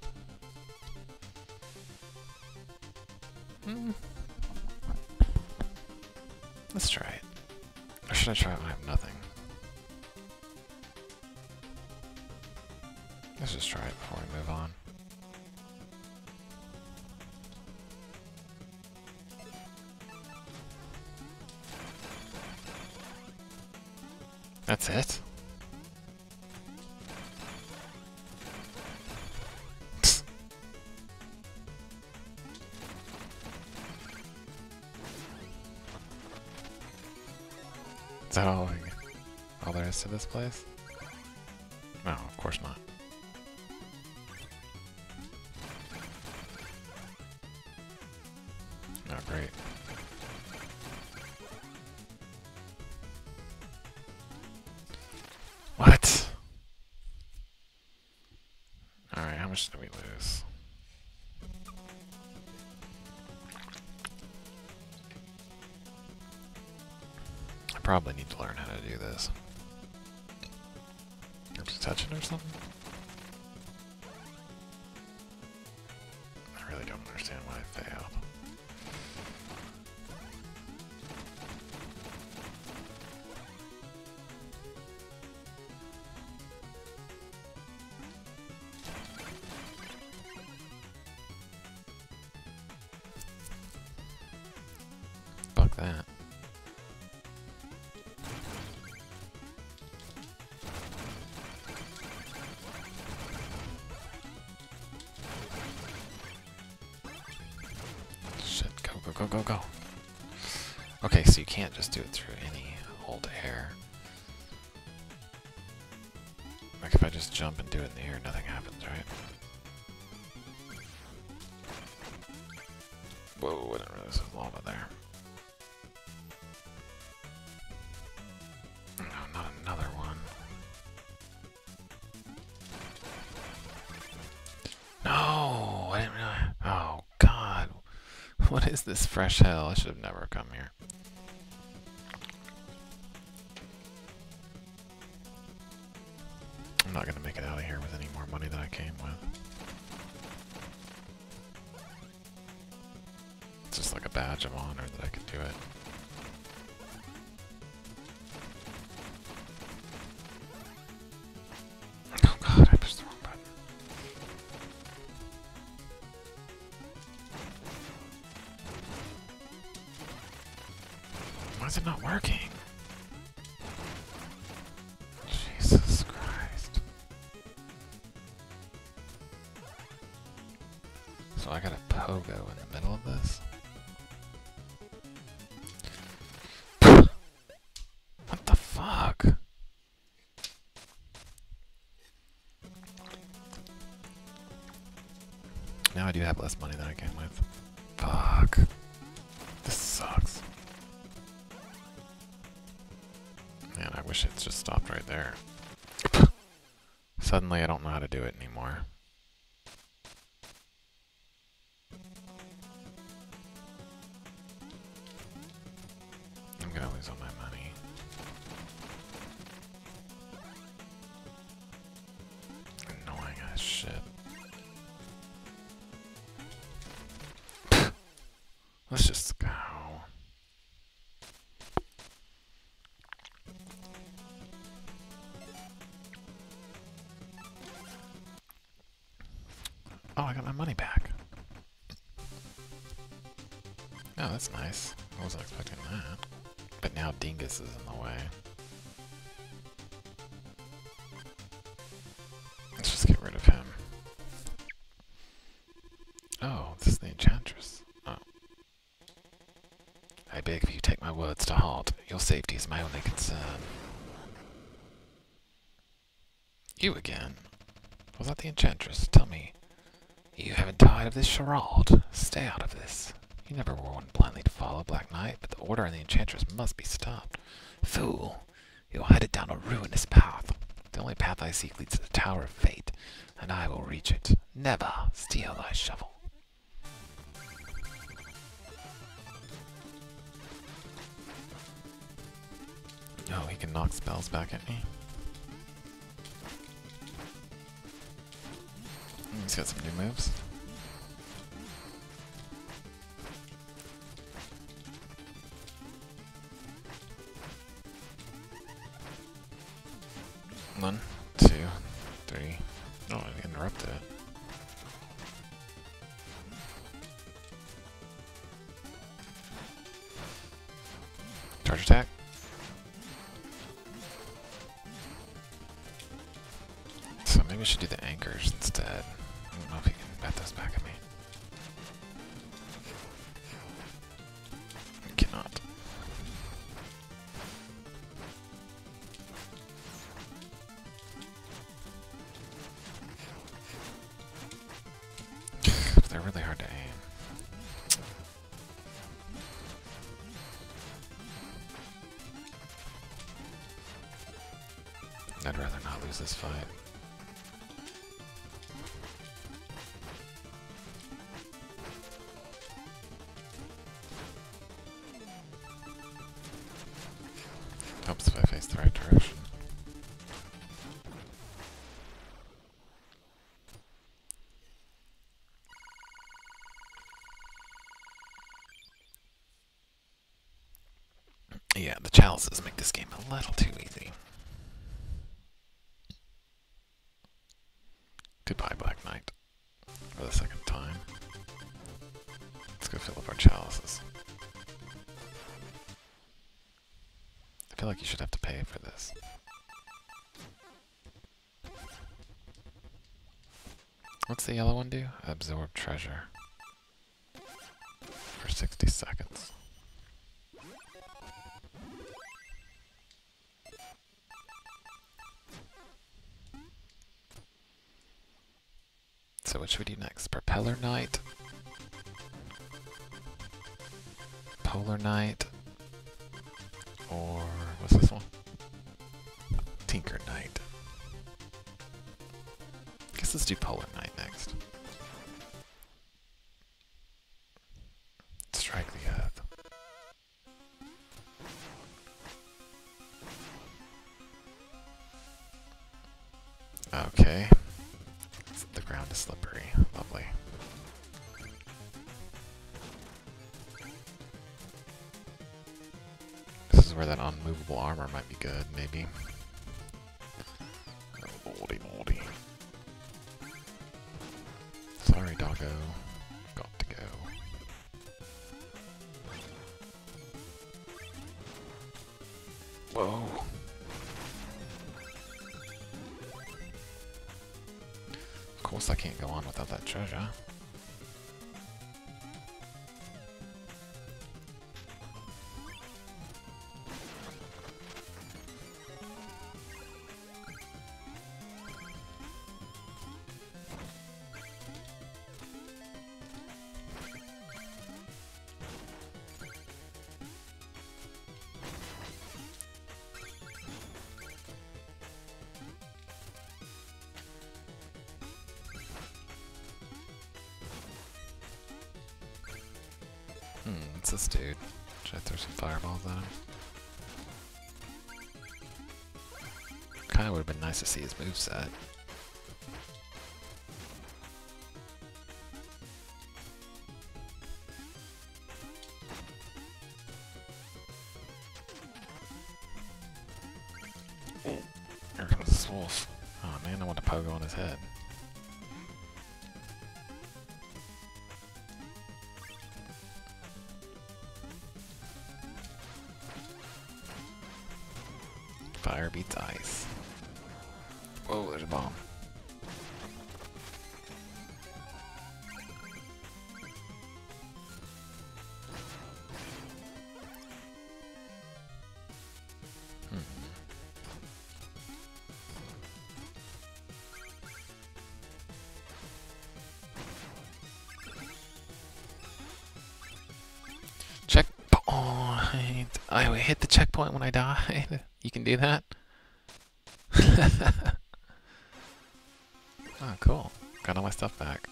Speaker 1: Let's try it. Or should I try it when I have nothing? Let's just try it before we move on. That's it? Is that all there is to this place? No, of course not. Oh, great. What? Alright, how much did we lose? I probably need to learn how to do this. Or just touch it or something? I really don't understand why I failed. Fuck that. go, go, go. Okay, so you can't just do it through any old air. Like if I just jump and do it in the air, nothing happens, right? Whoa, I didn't realize there was lava there. No, not another one. No, I didn't realize. Oh, God. What is this fresh hell? I should have never come here. I'm not going to make it out of here with any more money than I came with. It's just like a badge of honor that I can do it. Oh God, I pushed the wrong button. Why is it not working? Jesus Christ. So I got a pogo in the middle of this? What the fuck? Now I do have less money than I came with. Fuck. This sucks. Man, I wish it just stopped right there. Suddenly I don't know how to do it anymore. I'm gonna lose all my money. Annoying as shit. Let's just go. Oh, I got my money back. Oh, that's nice. I wasn't expecting that. But now Dingus is in the way. Let's just get rid of him. Oh, this is the Enchantress. Oh. I beg of you, take my words to heart. Your safety is my only concern. You again? Was that the Enchantress? Tell me. You haven't tired of this charade? Stay out of this. You never were one blindly to follow, Black Knight, but the Order and the Enchantress must be stopped. Fool! You're headed down a ruinous path. The only path I seek leads to the Tower of Fate, and I will reach it. Never steal thy shovel. Oh, he can knock spells back at me. He's got some new moves. One, two, three. Oh, I interrupted it. Charge attack. So maybe I should do the anchors instead. I don't know if he can bet those back at me. I cannot. They're really hard to aim. I'd rather not lose this fight. Helps if I face the right direction. Yeah, the chalices make this game a little too easy. Goodbye, Black Knight. For the second time. Let's go fill up our chalices. I feel like you should have to pay for this. What's the yellow one do? Absorb treasure. For 60 seconds. So what should we do next? Propeller Knight? Polar Knight? Or what's this one? Tinker Knight. Guess let's do Polar Knight next. Strike the earth. Okay. The ground is slippery. Lovely. This is where that unmovable armor might be good, maybe. Oh, lordy, lordy. Sorry, doggo. Got to go. Whoa. Of course I can't go on without that treasure. What's this dude? Should I throw some fireballs at him? Kinda would have been nice to see his moveset. Here comes this wolf. Oh man, I want to pogo on his head. Fire beats ice. Whoa, there's a bomb. Checkpoint! I hit the checkpoint when I died. You can do that? Oh, cool. Got all my stuff back.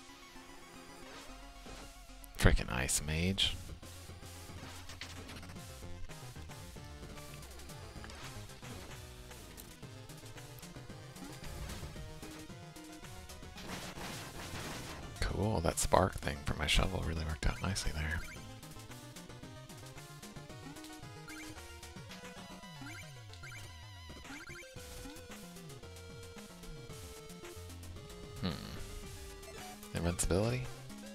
Speaker 1: Freaking ice mage. Cool, that spark thing for my shovel really worked out nicely there. Invincibility?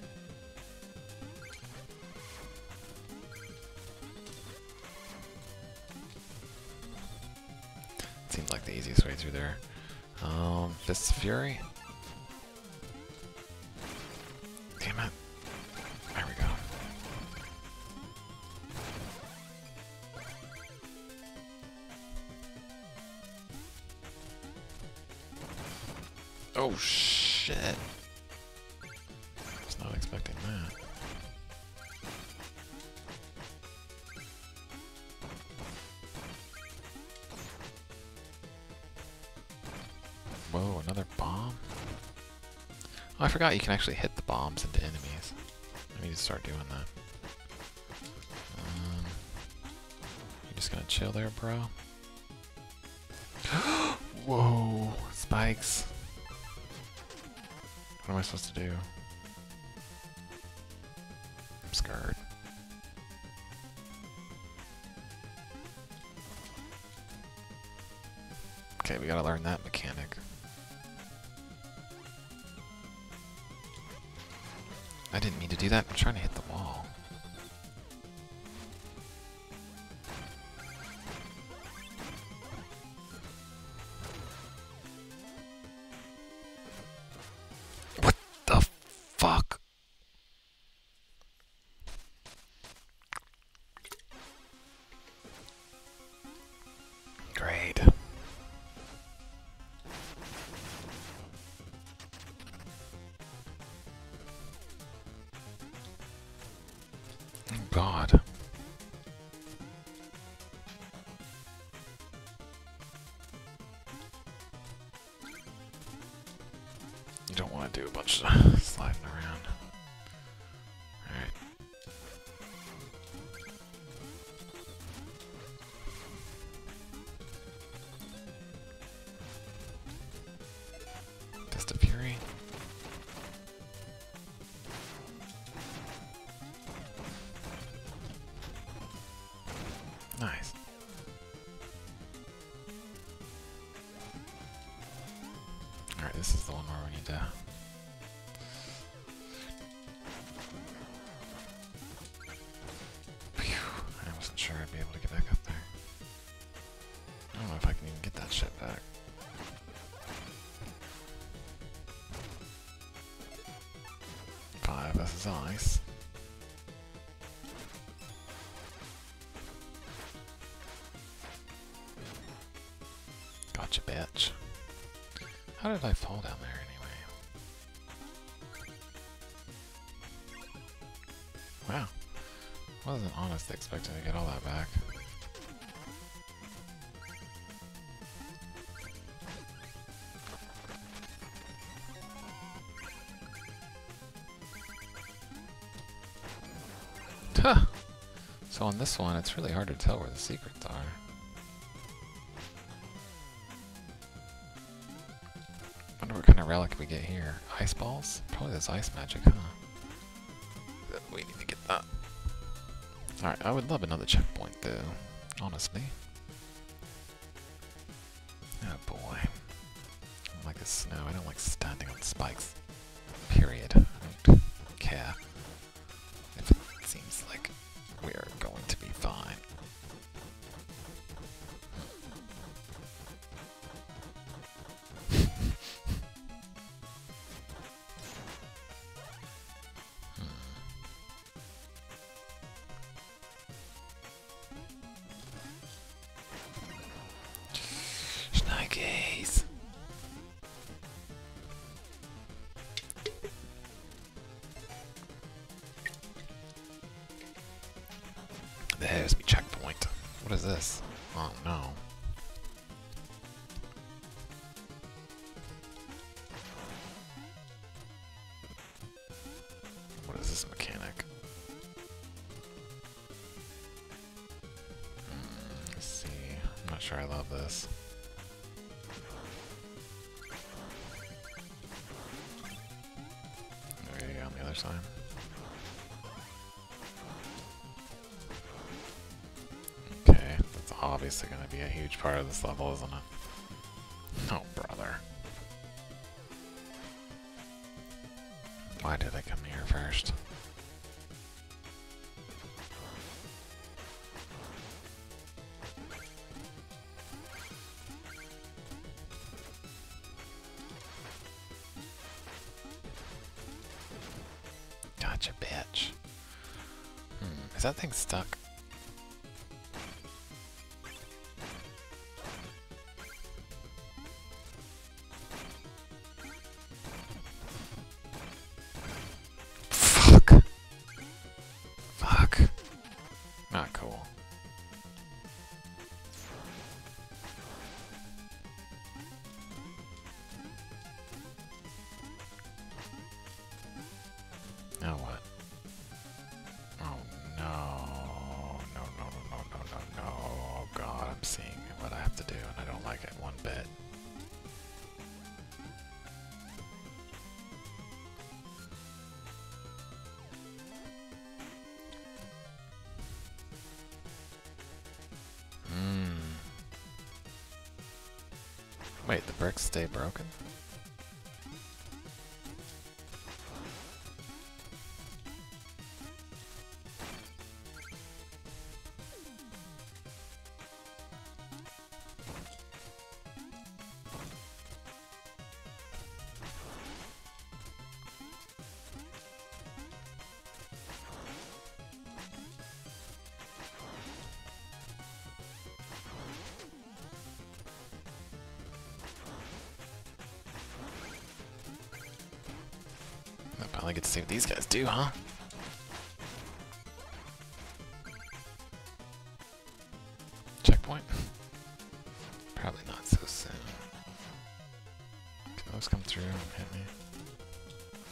Speaker 1: Seems like the easiest way through there. Fists of Fury? Damn it. There we go. Oh shit. Was not expecting that. Whoa, another bomb? Oh, I forgot you can actually hit the bombs into enemies. I need to start doing that. You just gonna chill there, bro? Whoa, spikes. What am I supposed to do? I'm scared. Okay, we gotta learn that mechanic. I didn't mean to do that. I'm trying to hit the wall. What the fuck? much sliding around. Alright. Just a Fury. Nice. Alright, this is the one where we need to... Phew, I wasn't sure I'd be able to get back up there. I don't know if I can even get that shit back. This is ice. Gotcha, bitch. How did I fall down there anyway? Wow. Wasn't honestly expecting to get all that back. Huh. So on this one, it's really hard to tell where the secrets are. Wonder what kind of relic we get here. Ice balls? Probably this ice magic, huh? We need to get that. Alright, I would love another checkpoint, though. Honestly. Oh boy. I don't like the snow. I don't like standing on spikes. Period. I don't care. If it seems like we are going to be fine. Schneikes. There's my checkpoint. What is this? Oh no. What is this mechanic? Let's see. I'm not sure I love this. There you go on the other side. Okay, that's obviously going to be a huge part of this level, isn't it? Oh, brother. Why did I come here first? Gotcha, bitch. Is that thing stuck? Fuck. Fuck. Not cool. Now what? Oh no. No, no, no, no, no, no, no. Oh god, I'm seeing what I have to do and I don't like it one bit. Wait, the bricks stay broken? I finally get to see what these guys do, huh? Checkpoint? Probably not so soon. Can those come through and hit me?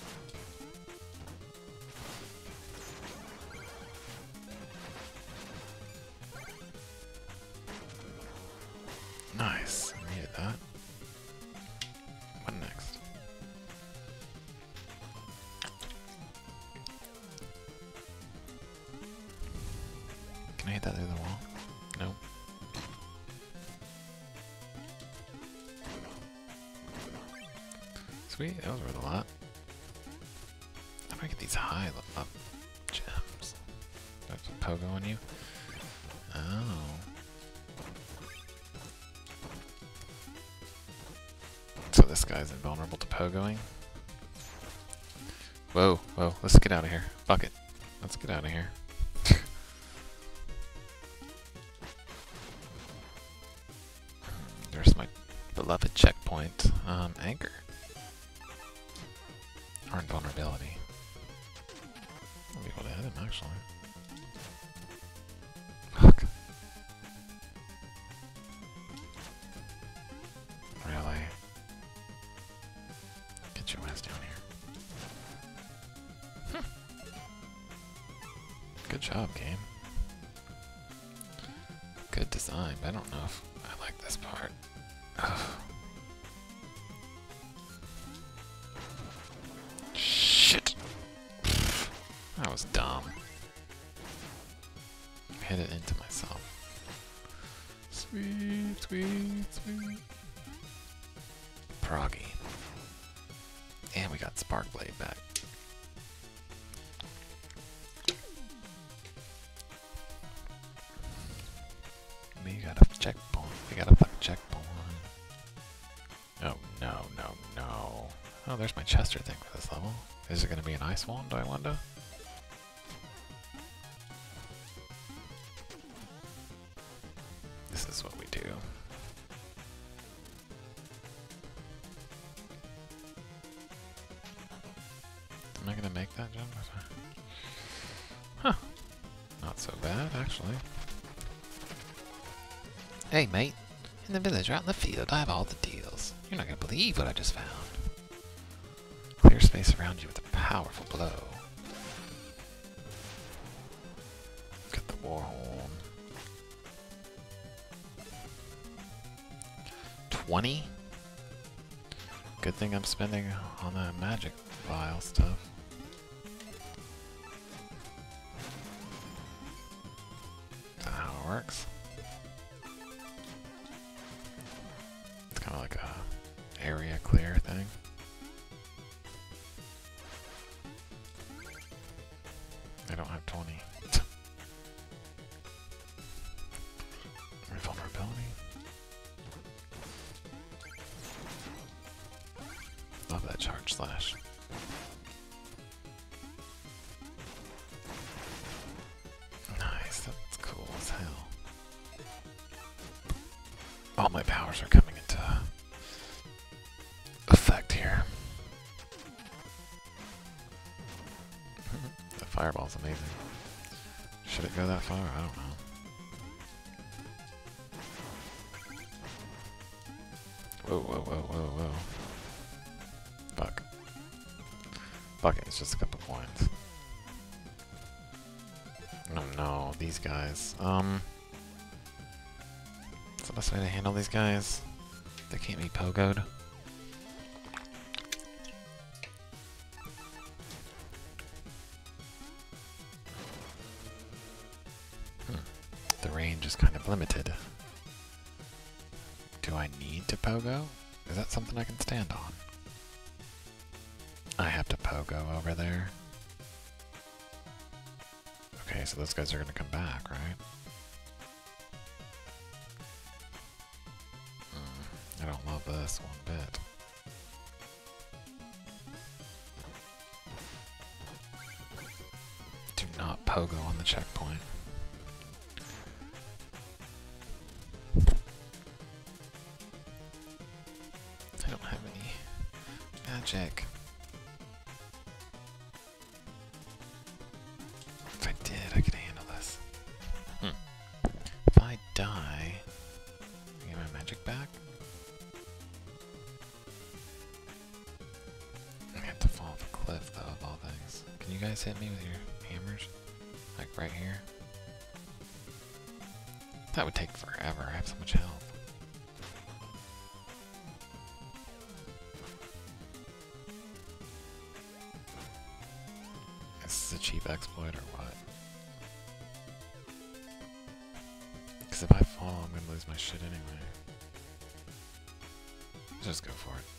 Speaker 1: that through the wall? No. Sweet, that was worth a lot. How do I get these high up gems? That's a pogo on you? Oh. So this guy's invulnerable to pogoing? Whoa, whoa, let's get out of here. Bucket. Let's get out of here. There's my beloved checkpoint. Anchor. Or invulnerability. I'll be able to hit him, actually. Fuck. Really? Get your ass down here. Good job, game. Good design, but I don't know if I like this part. Ugh. Shit! That was dumb. Hit it into myself. Sweet, sweet, sweet. Proggy. And we got Sparkblade back. We got a checkpoint. We got a fucking checkpoint. Oh, no, no, no. Oh, there's my Chester thing for this level. Is it going to be an ice wand, I wonder? This is what we do. Am I going to make that jump? Huh. Not so bad, actually. Hey, mate. In the village or out in the field, I have all the deals. You're not going to believe what I just found. Clear space around you with a powerful blow. Get the warhorn. 20? Good thing I'm spending on that magic vial stuff. Is that how it works? It's kind of like a area clear thing. I don't have 20. Vulnerability. Love that charge slash. Nice, that's cool as hell. All my powers are coming into effect here. The fireball's amazing. Should it go that far? I don't know. Whoa, whoa, whoa, whoa, whoa. Fuck. Fuck it, it's just a couple points. Oh no, these guys. What's the best way to handle these guys? They can't be pogoed. The range is kind of limited. Do I need to pogo? Is that something I can stand on? I have to pogo over there. Okay, so those guys are gonna come back, right? I don't love this one bit. Do not pogo on the checkpoint. I don't have any magic. If I did, I could handle this. If I die, I get my magic back? I have to fall off a cliff, though, of all things. Can you guys hit me with your hammers? Like right here? That would take forever. I have so much health. Is this a cheap exploit or what? because if I fall, I'm gonna lose my shit anyway. Just go for it.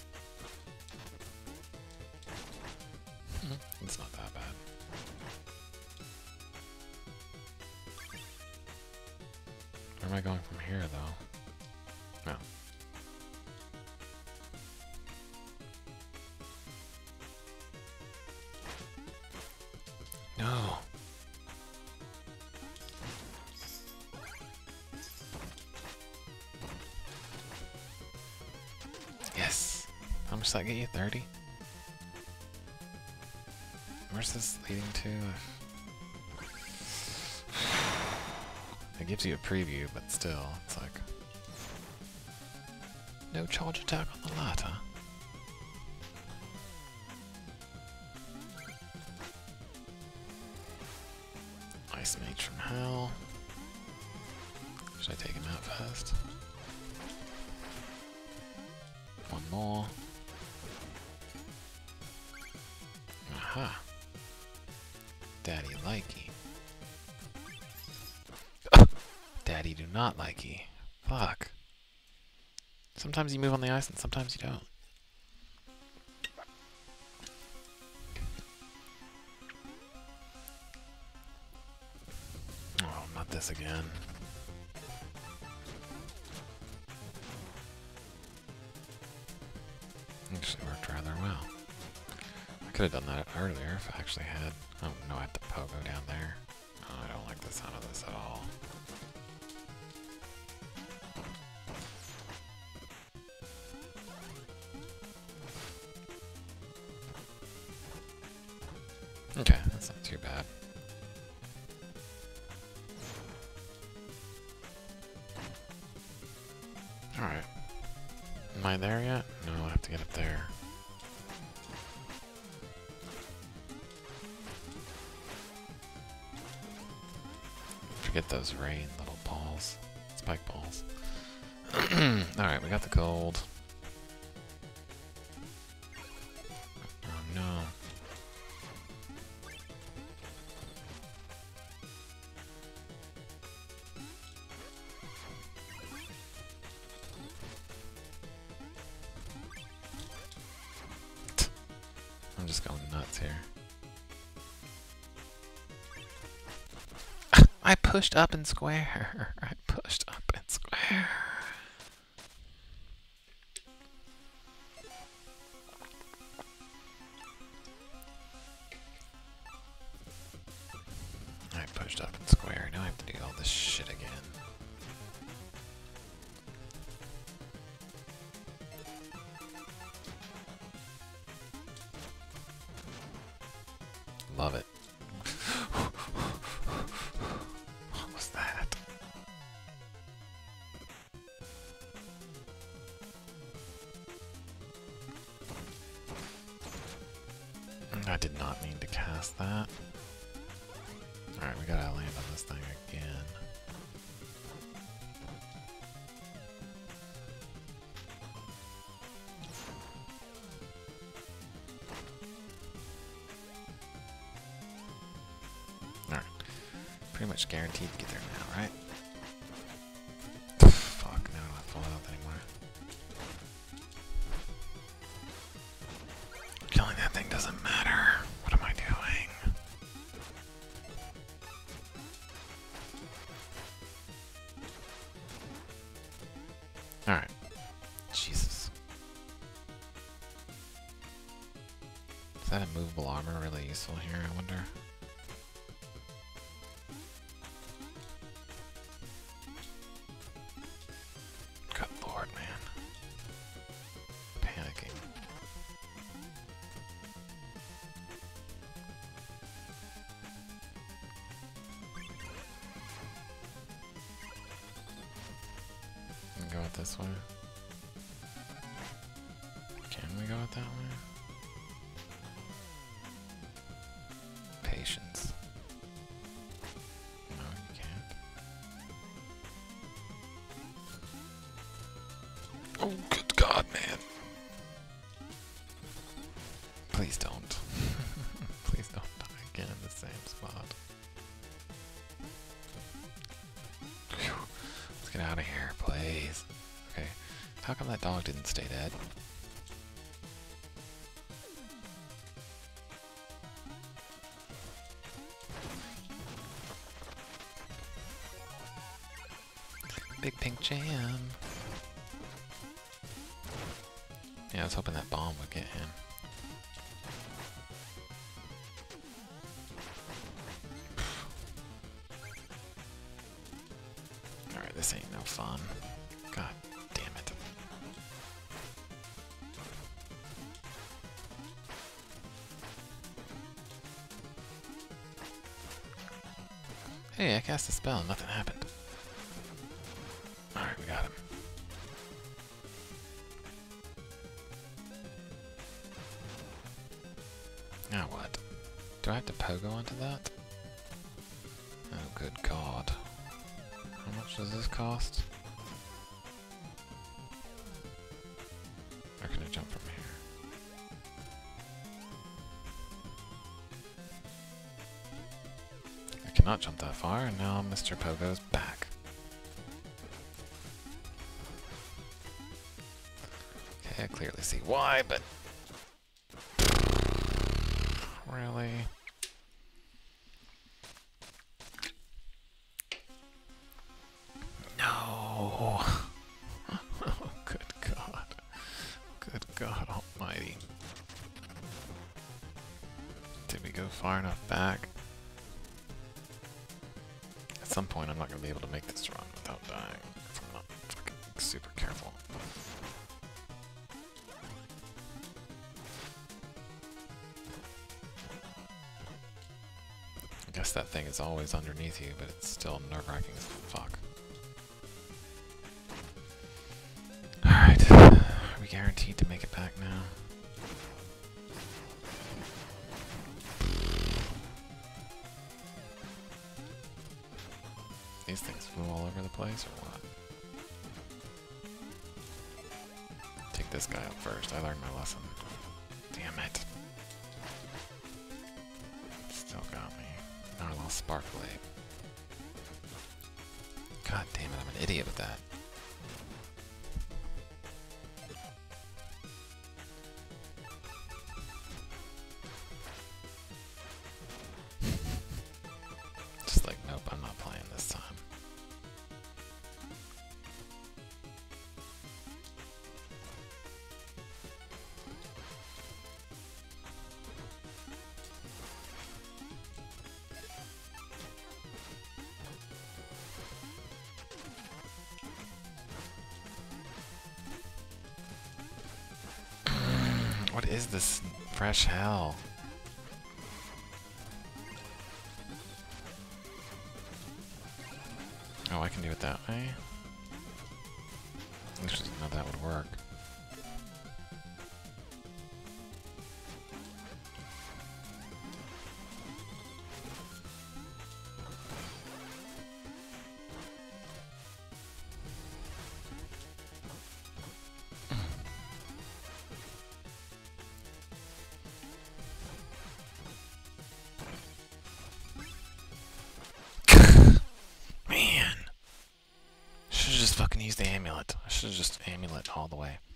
Speaker 1: It's not that bad. Where am I going from here, though? No. No. Yes. How much does that get you? 30? Where's this leading to? It gives you a preview, but still, it's like... No charge attack on the latter. Ice Mage from Hell. Should I take him out first? One more. Aha. Daddy likey. Daddy do not likey. Fuck. Sometimes you move on the ice and sometimes you don't. Oh, not this again. Actually worked rather well. I could have done that earlier if I actually had... Oh, no, I had the pogo down there. Oh, I don't like the sound of this at all. Okay, that's not too bad. Alright. Am I there yet? No, I have to get up there. Forget those rain little balls. Spike balls. Alright, we got the gold. Oh no. I'm just going nuts here. I pushed up and square. I pushed up and square. I pushed up and square. Now I have to do all this shit again. Love it. What was that? I did not mean to cast that. Alright, we gotta land on this thing again. Alright. Pretty much guaranteed to get there now, right? Fuck, now I don't have full health anymore. Killing that thing doesn't matter. What am I doing? Alright. Jesus. Is that immovable armor really useful here, I wonder? Good lord, man. Panicking. Go it this way? Can we go it that way? Patience. No, you can't. Oh, good God, man. Please don't. Please don't die again in the same spot. Whew. Get out of here, please. Okay. How come that dog didn't stay dead? Big pink jam. Yeah, I was hoping that bomb would get him. Alright, this ain't no fun. God damn it. Hey, I cast a spell and nothing happened. Alright, we got him. Now what? Do I have to pogo onto that? Oh, good God. How much does this cost? Or can I jump from here? I cannot jump that far, and now Mr. Pogo's back. Okay, I clearly see why, but... Really? No! Oh, good God. Good God almighty. Did we go far enough back? At some point I'm not going to be able to make this run without dying if I'm not fucking super careful. I guess that thing is always underneath you, but it's still nerve-wracking as fuck. Alright, are we guaranteed to make it back now? These things flew all over the place, or what? Take this guy up first. I learned my lesson. Damn it. Still got me. Now I lost Spark Blade. God damn it, I'm an idiot with that. Just like, nope, I'm not playing this time. What is this fresh hell? Oh, I can do it that way? I just didn't know that would work. Fucking use the amulet. I should have just amulet all the way.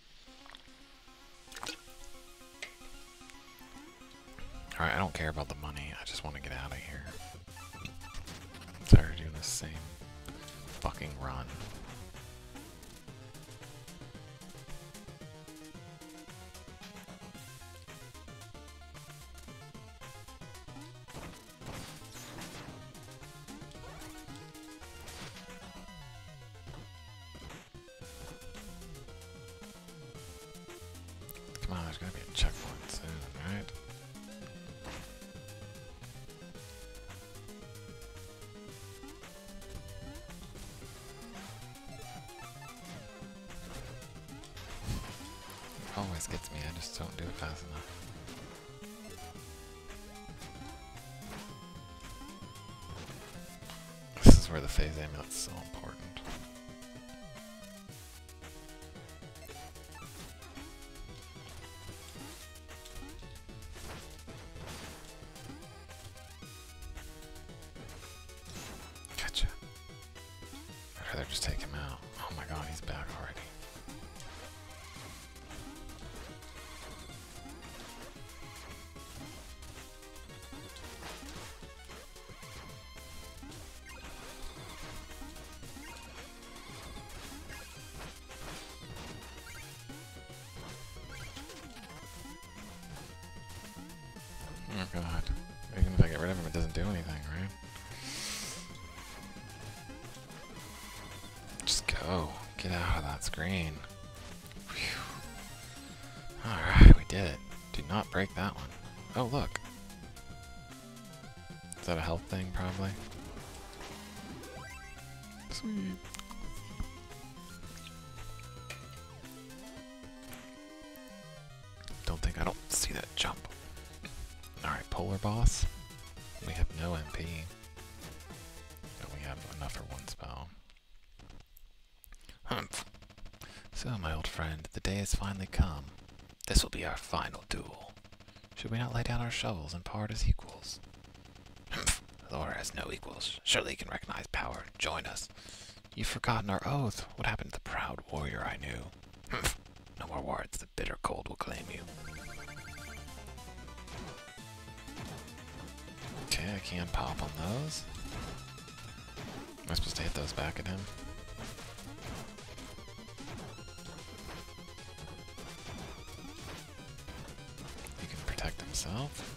Speaker 1: Alright, I don't care about the money. I just want to get out of here. Tired of doing the same fucking run. Come on, there's gotta be a checkpoint soon, right? It always gets me, I just don't do it fast enough. This is where the phase amulet's so important. Gotcha. I'd rather just take Just go. Get out of that screen. Alright, we did it. Do not break that one. Oh, look. Is that a health thing, probably? Sweet. I don't see that jump. Alright, Polar Boss. We have no MP. But we have enough for one spell. Humph. So, my old friend, the day has finally come. This will be our final duel. Should we not lay down our shovels and part as equals? Humph. Laura has no equals. Surely you can recognize power. Join us. You've forgotten our oath. What happened to the proud warrior I knew? Humph. No more words. The bitter cold will claim you. Okay, I can pop on those. Am I supposed to hit those back at him? He can protect himself.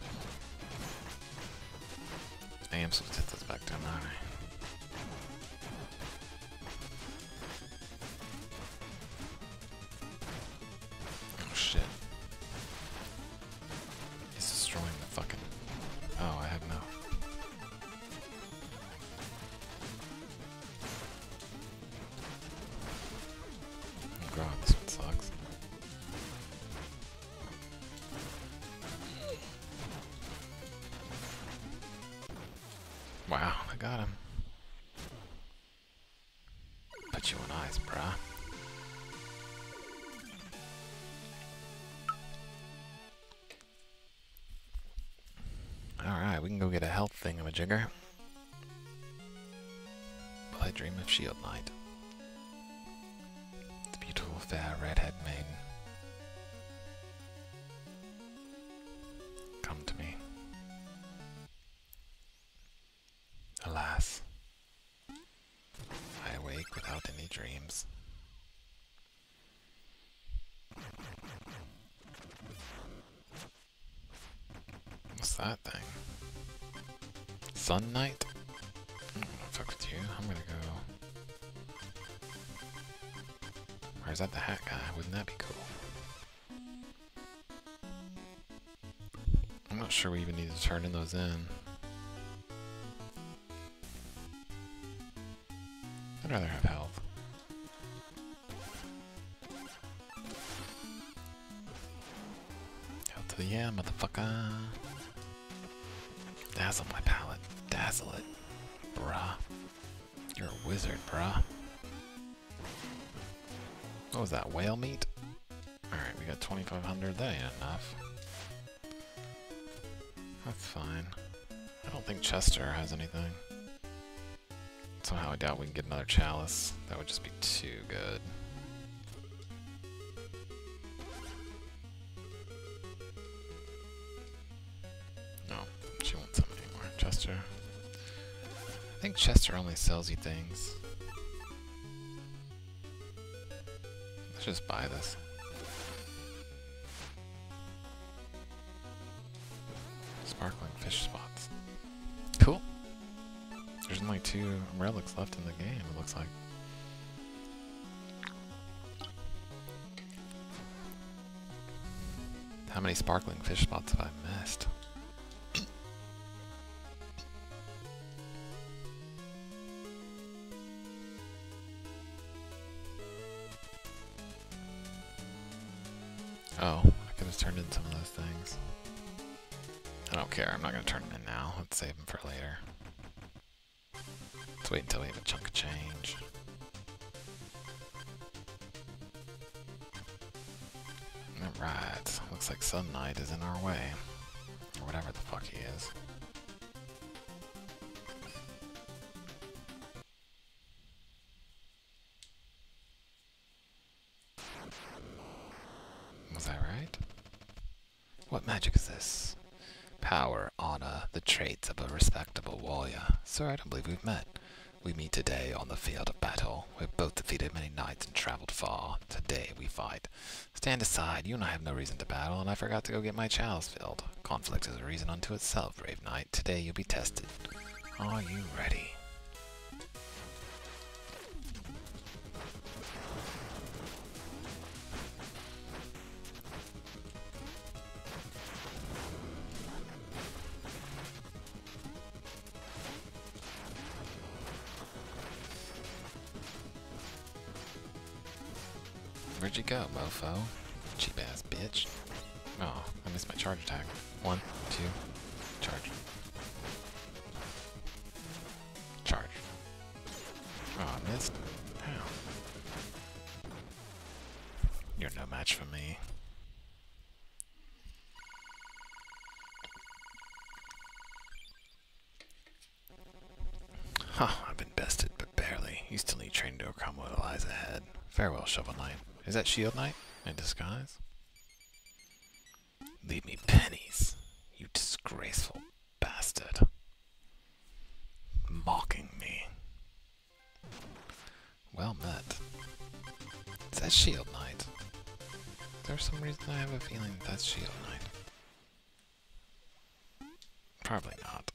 Speaker 1: I am supposed to hit those back to him, aren't I? Oh shit. He's destroying the fucking... Oh, I have no... Oh god, this one sucks. Wow, I got him. Put you on ice, brah. Alright, we can go get a health thingamajigger. Will I dream of Shield Knight? The beautiful, fair, redhead maiden. Come to me. Alas, I awake without any dreams. What's that thing? Sun Knight? I'm gonna fuck with you. I'm gonna go... Or is that the hat guy? Wouldn't that be cool? I'm not sure we even need to turn in those in. I'd rather have health. Hell to the yeah, motherfucker. Dazzle my palette. Dazzle it. Bruh. You're a wizard, bruh. What was that, whale meat? Alright, we got 2,500. That ain't enough. That's fine. I don't think Chester has anything. Somehow I doubt we can get another chalice. That would just be too good. No, she won't sell me anymore. Chester. I think Chester only sells you things. Let's just buy this. Sparkling fish spots. Cool. There's only 2 relics left in the game, it looks like. How many sparkling fish spots have I missed? Oh, I could have turned in some of those things. I don't care, I'm not going to turn them in now. Let's save them for later. Let's wait until we have a chunk of change. Alright, looks like Sun Knight is in our way. Or whatever the fuck he is. Was I right? What magic is this? Power, honor, the traits of a respectable warrior. Sir, I don't believe we've met. We meet today on the field of battle. We've both defeated many knights and traveled far. Today we fight. Stand aside. You and I have no reason to battle, and I forgot to go get my chalice filled. Conflict is a reason unto itself, brave knight. Today you'll be tested. Are you ready? Where'd you go, mofo? Cheap ass bitch. Oh, I missed my charge attack. 1, 2, charge. Charge. Oh, I missed. How? You're no match for me. Huh, I've been bested, but barely. You still need training to overcome what lies ahead. Farewell, Shovel Knight. Is that Shield Knight in disguise? Leave me pennies, you disgraceful bastard. Mocking me. Well met. Is that Shield Knight? There's some reason I have a feeling that's Shield Knight. Probably not.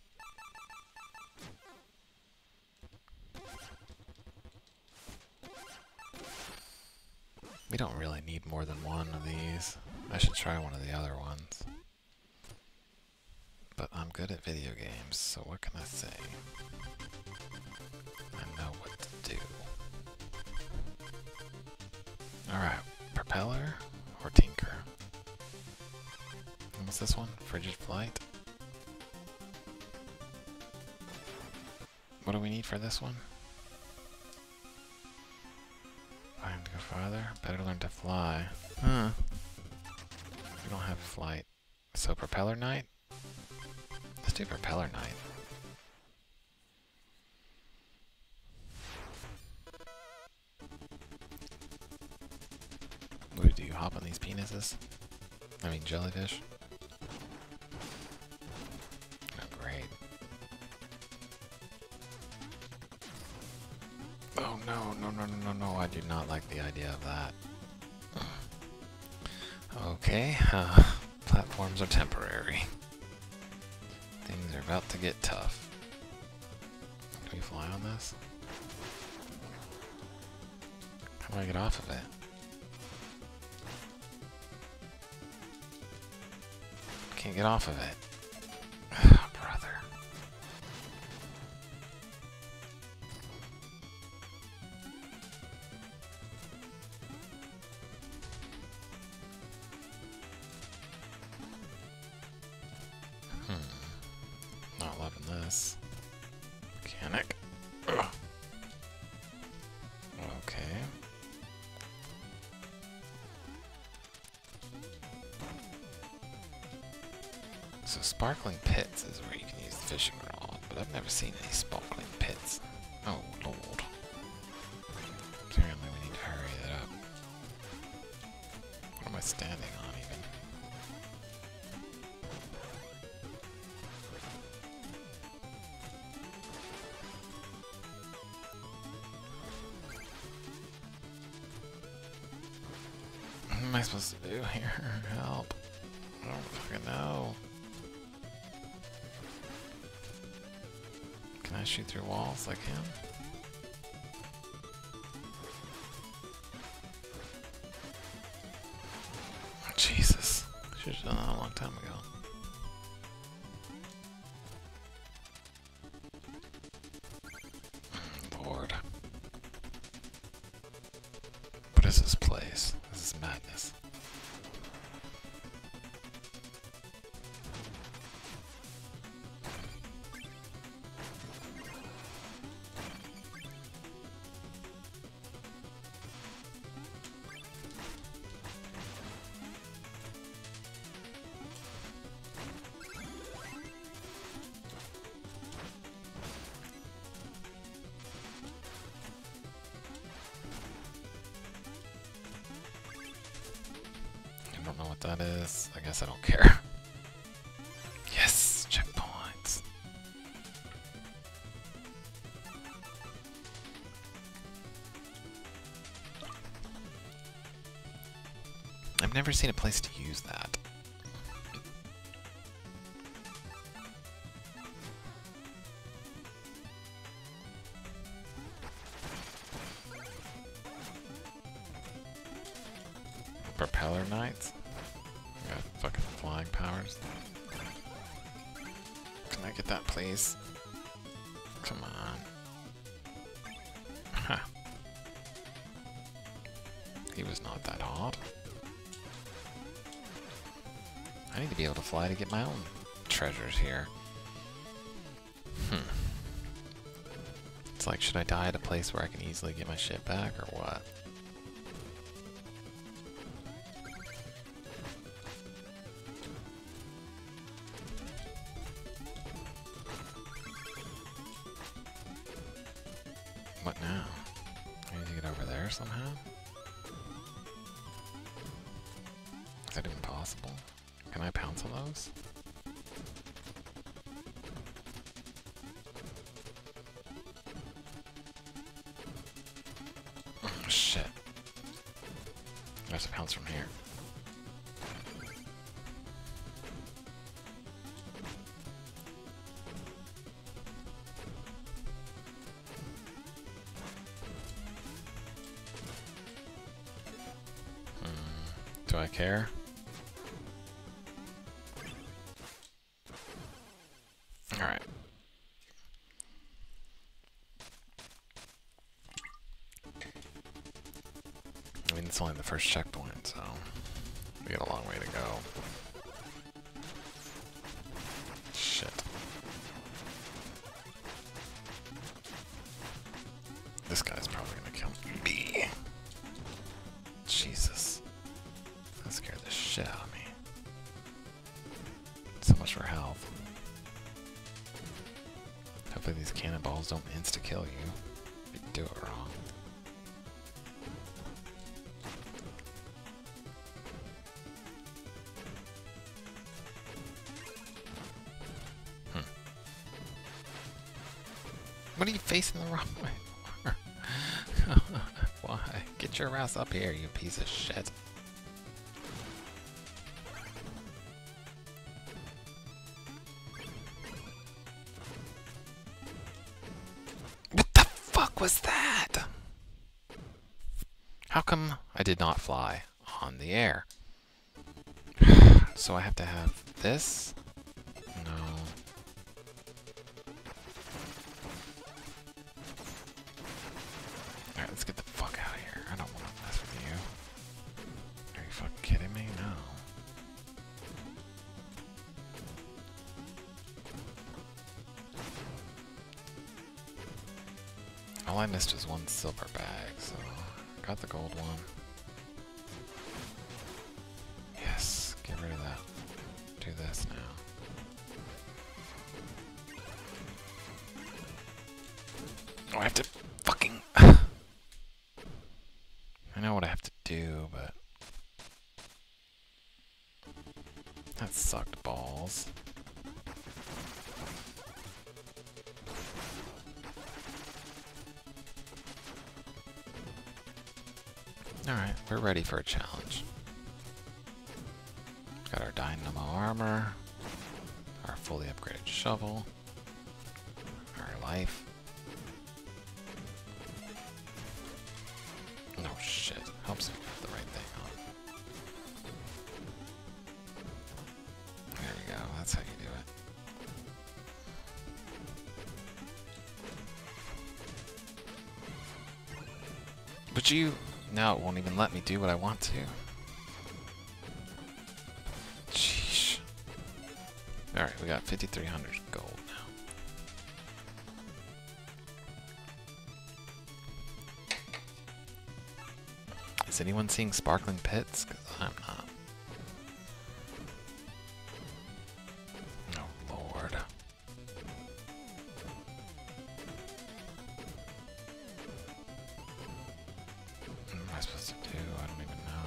Speaker 1: We don't really need more than one of these. I should try one of the other ones. But I'm good at video games, so what can I say? I know what to do. Alright, Propeller or Tinker? And what's this one? Frigid Flight? What do we need for this one? I have to go farther. Better learn to fly. Huh. We don't have flight. So Propeller Knight? Let's do Propeller Knight. What do you hop on these penises? I mean jellyfish? Oh, great. Oh no, no, no, no, no, no, I do not like the idea of that. Okay, platforms are temporary. Things are about to get tough. Can we fly on this? How do I get off of it? Can't get off of it. Brother. Not loving this. Mechanic. Ugh. Okay. So sparkling pits is where you can use the fishing rod, but I've never seen any sparkling pits. Oh lord. Apparently we need to hurry that up. What am I standing on even? What am I supposed to do here? Help. I don't fucking know. Can I shoot through walls like him? Oh, Jesus. Should have done that a long time ago. Lord. What is this place? This is madness. I don't know what that is. I guess I don't care. Yes! Checkpoints! I've never seen a place to use that. Propeller Knights? Got fucking flying powers. Can I get that, please? Come on. Huh. He was not that hot. I need to be able to fly to get my own treasures here. It's like, should I die at a place where I can easily get my shit back, or what? What now? I need to get over there somehow? Is that even possible? Can I pounce on those? Oh, shit. I have to pounce from here. Do I care? Alright. I mean, it's only the first checkpoint, so we got a long way to go. Shit. This guy's probably gonna kill me. Jesus. That scared the shit out of me. So much for health. Hopefully these cannonballs don't insta-kill you if you do it wrong. What are you facing the wrong way for? Why? Get your ass up here, you piece of shit. What the fuck was that? How come I did not fly on the air? So I have to have this? No. Alright, let's get the fuck out of here. I don't want to mess with you. Are you fucking kidding me? No. All I missed was one silver bag, so I got the gold one. Yes, get rid of that. Do this now. Oh, I have to fucking... I know what I have to do, but... that sucked balls. Alright, we're ready for a challenge. Got our dynamo armor, our fully upgraded shovel, our life. No shit, helps me put the right thing on. There we go, that's how you do it. But you... now it won't even let me do what I want to. Sheesh. Alright, we got 5,300 gold now. Is anyone seeing sparkling pits? Because I'm not. Oh, Lord. What am I supposed to do? I don't even know.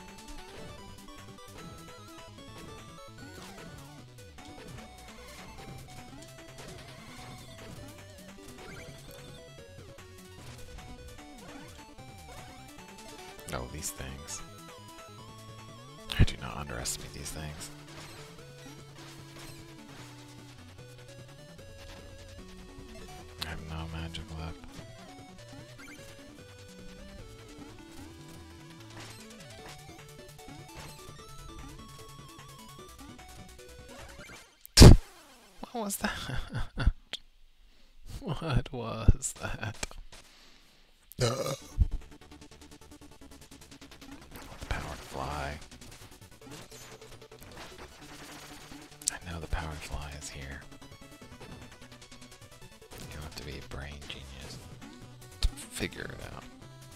Speaker 1: Oh, these things. I do not underestimate these things. I have no magic left. What was that? What was that? figure it out.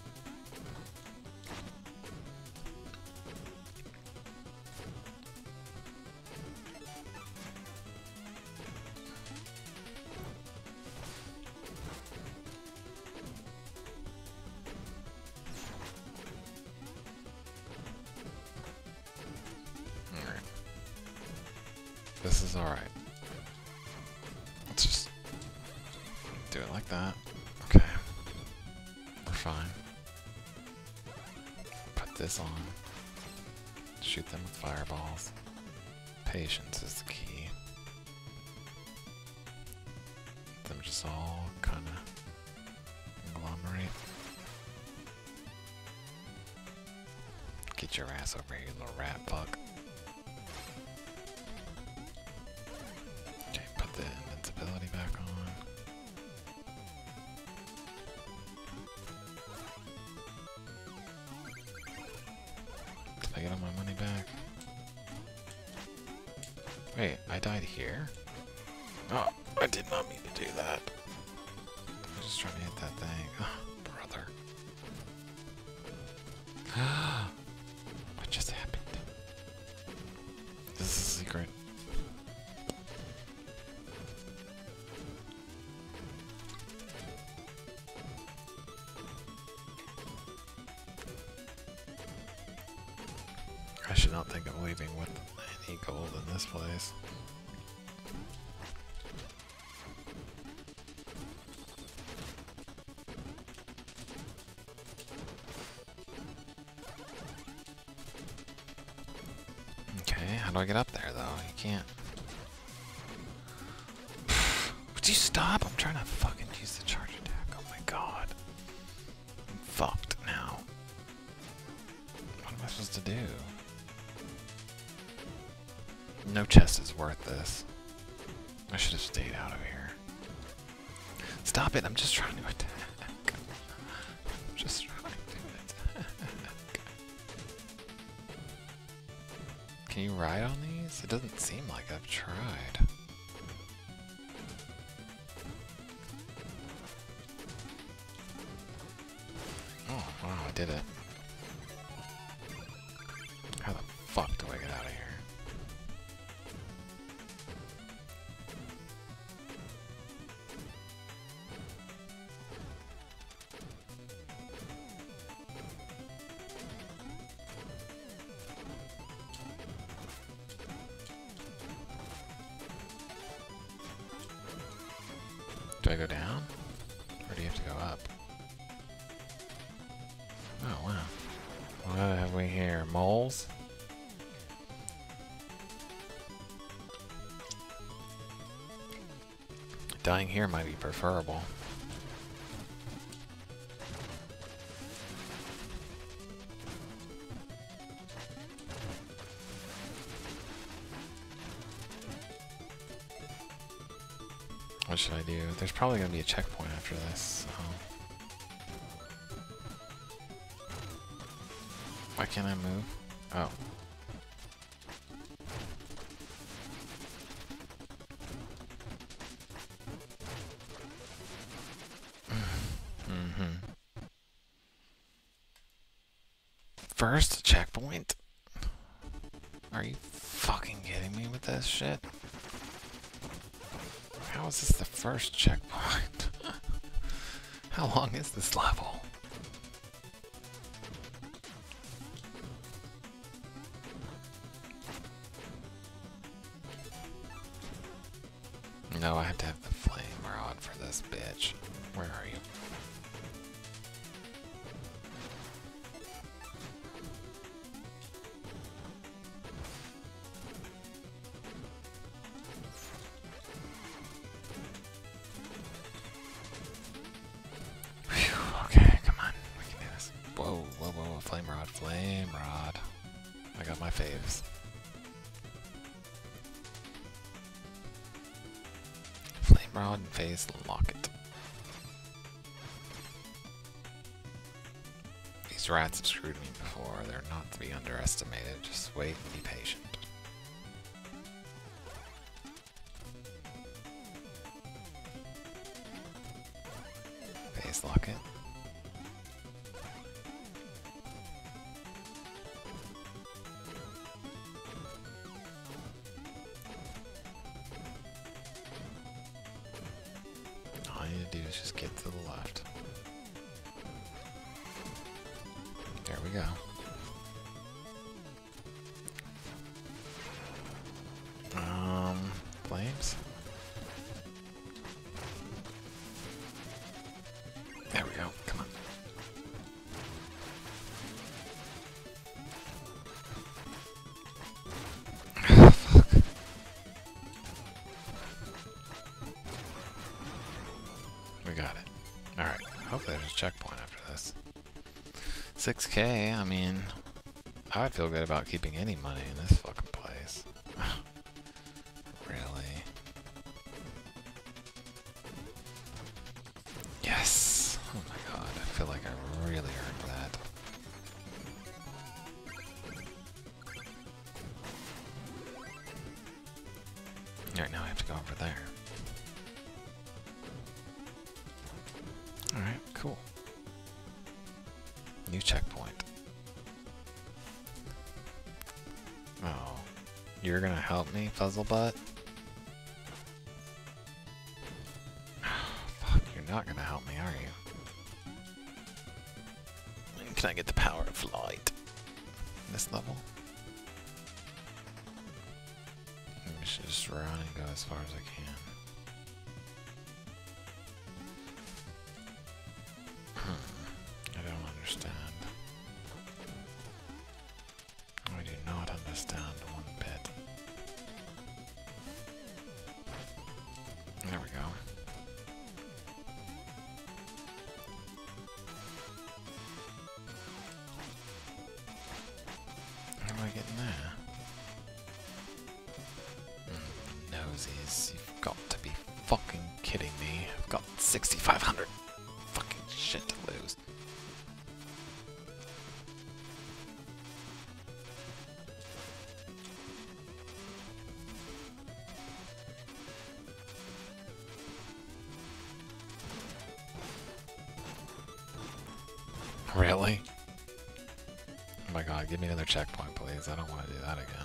Speaker 1: Alright. This is alright. Let's just do it like that. Okay. We're fine. Put this on. Shoot them with fireballs. Patience is the key. Let them just all kind of conglomerate. Get your ass over here, you little rat fuck. Okay, put the invincibility back on. Did I get all my money back? Wait, I died here? Oh, I did not mean to do that. I was just trying to hit that thing. Oh, brother. What just happened? This is a secret. I should not think of leaving with any gold in this place. Okay, how do I get up there though? You can't. Would you stop? I'm trying to fucking use the charge attack. Oh my god. I'm fucked now. What am I supposed to do? No chest is worth this. I should have stayed out of here. Stop it, I'm just trying to attack. I'm just trying to attack. Can you ride on these? It doesn't seem like I've tried. Oh, wow, I did it. How the fuck do I get out of here? Do I go down? Or do you have to go up? Oh, wow. What have we here? Moles? Dying here might be preferable. What should I do? There's probably going to be a checkpoint after this, so... Why can't I move? Oh. First checkpoint? Are you fucking kidding me with this shit? How is this the first checkpoint? How long is this level? No, I have to have the flame rod for this bitch. Where are you? Okay, come on. We can do this. Whoa, whoa, whoa. Flame rod, flame rod. I got my faves. Flame rod and phase locket. These rats have screwed me before. They're not to be underestimated. Just wait and be patient. Phase locket. There we go. Flames? There we go. Come on. Fuck. We got it. Alright. Hopefully there's a checkpoint after this. 6K, I mean, I would feel good about keeping any money in this fucking place. Really? Yes! Oh my god, I feel like I really earned that. Alright, now I have to go over there. Alright, cool. New checkpoint. Oh, you're gonna help me, Fuzzlebutt? Fuck, you're not gonna help me, are you? Can I get the power of flight? This level? I should just run and go as far as I can. I don't understand. I do not understand one bit. There we go. How do I get in there? Nosies, you've got to be fucking kidding me. I've got 6,500 fucking shit to lose. Really? Oh my god, give me another checkpoint, please. I don't want to do that again.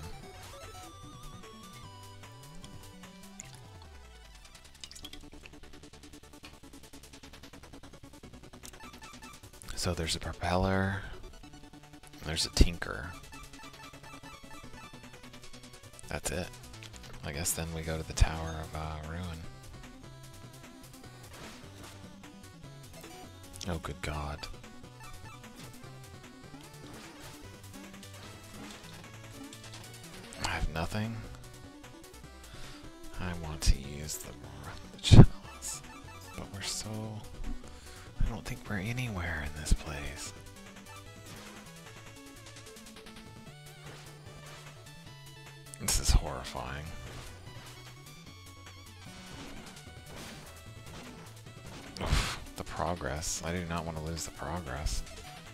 Speaker 1: So there's a propeller, there's a tinker. That's it. I guess then we go to the Tower of Ruin. Oh, good god. I have nothing. I want to use the chalice, but we're so... I don't think we're anywhere in this place. This is horrifying. Oof, the progress. I do not want to lose the progress.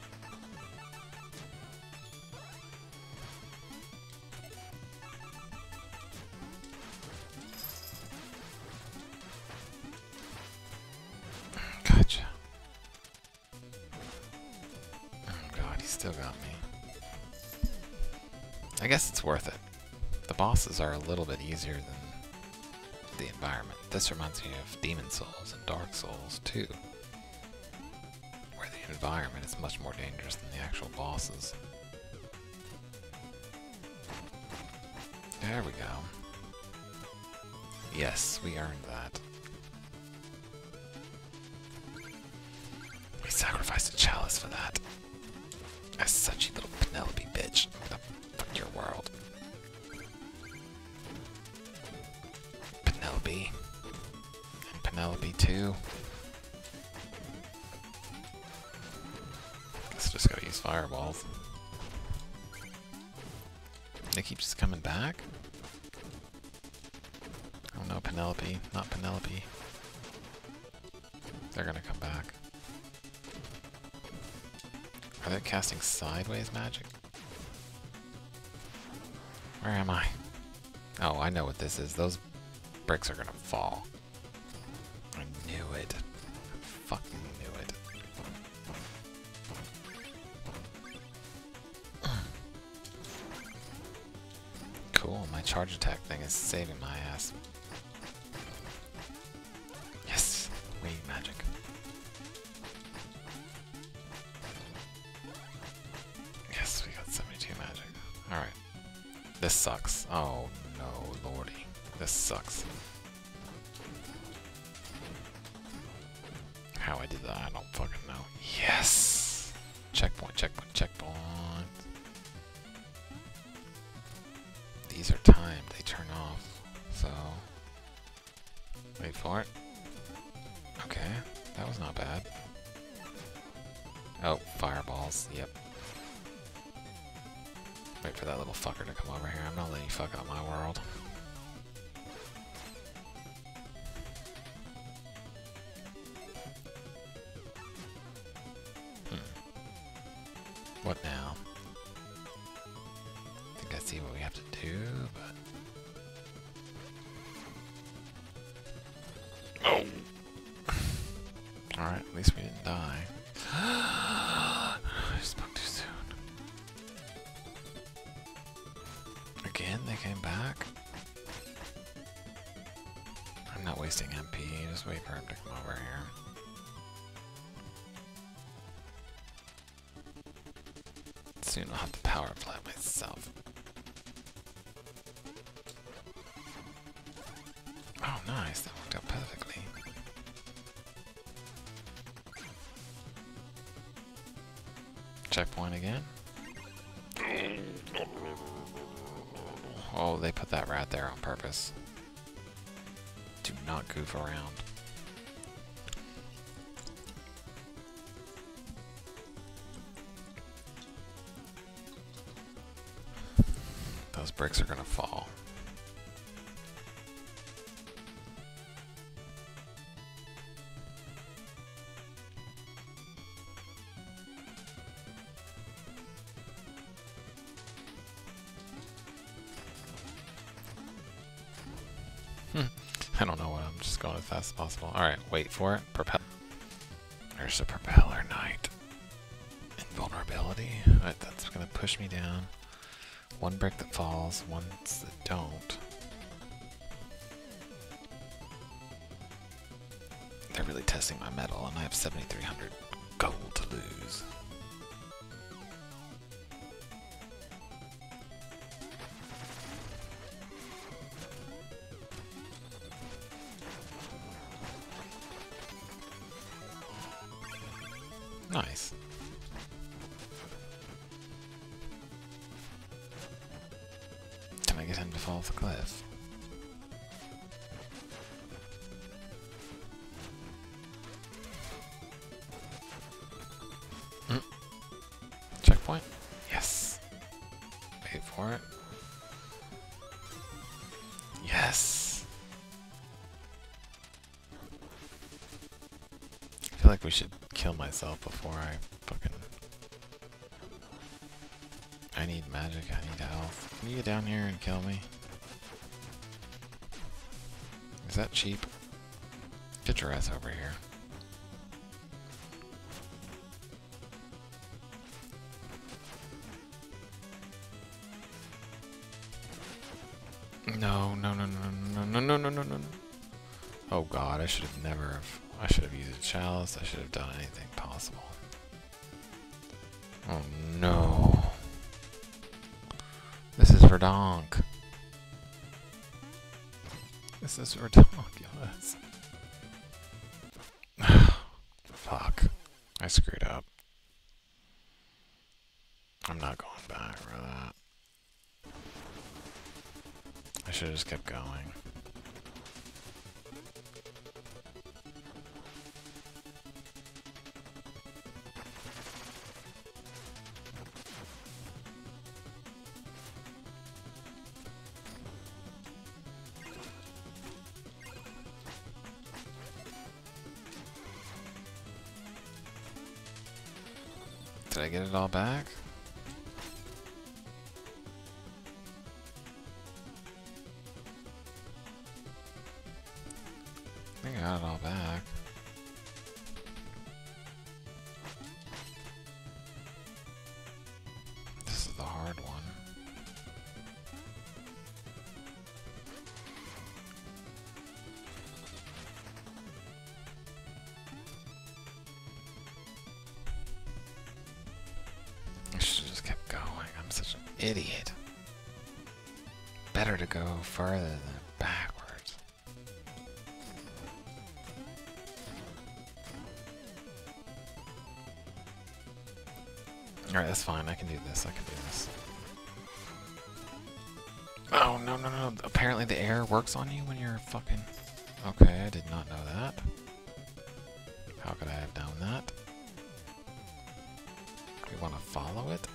Speaker 1: Gotcha. Oh god, he still got me. I guess it's worth it. The bosses are a little bit easier than the environment. This reminds me of Demon Souls and Dark Souls too, where the environment is much more dangerous than the actual bosses. There we go. Yes, we earned that. We sacrificed a chalice for that. As such a little Penelope bitch. Fuck your world. Penelope. And Penelope too. Guess just gotta use fireballs. They keep just coming back? Oh no, Penelope. Not Penelope. They're gonna come back. Are they casting sideways magic? Where am I? Oh, I know what this is. Those bricks are gonna fall. I knew it. I fucking knew it. Cool, my charge attack thing is saving my ass. Yes! Wave magic. This sucks. Oh no, lordy. This sucks. How I did that, I don't fucking know. Yes! Checkpoint, checkpoint, checkpoint. These are timed, they turn off. So, wait for it. Okay, that was not bad. Oh, fireballs, yep. Wait for that little fucker to come over here. I'm not letting you fuck up my world. What now? I think I see what we have to do, but... Oh! Alright, at least we didn't die. I spoke too soon. Again, they came back? I'm not wasting MP, just wait for him to come over here. Soon I'll have to power plant myself. Oh nice, that worked out perfectly. Checkpoint again. Oh, they put that rat there on purpose. Do not goof around. Those bricks are gonna fall. I don't know what, I'm just going as fast as possible. Alright, wait for it. Propeller. There's a propeller knight. Invulnerability. Alright, that's gonna push me down. One brick that falls, ones that don't. They're really testing my metal, and I have 7,300 gold to lose. Nice. Can I get him to fall off the cliff? Checkpoint? Yes. Wait for it. Yes. I feel like we should kill myself before I fucking... I need magic, I need health. Can you get down here and kill me? Is that cheap? Get your ass over here. No, no, no, no, no, no, no, no, no, no, no. Oh god, I should have never have... I should have used a chalice, I should have done anything possible. Oh no. This is Verdonk. This is ridiculous. Fuck. I screwed up. I'm not going back for that. I should have just kept going. Did I get it all back? I think I got it all back. This is the hard one. I should have just kept going. I'm such an idiot. better to go further than backwards. Alright, that's fine. I can do this. I can do this. Oh, no, no, no. Apparently the air works on you when you're fucking... Okay, I did not know that. How could I have known that? We want to follow it?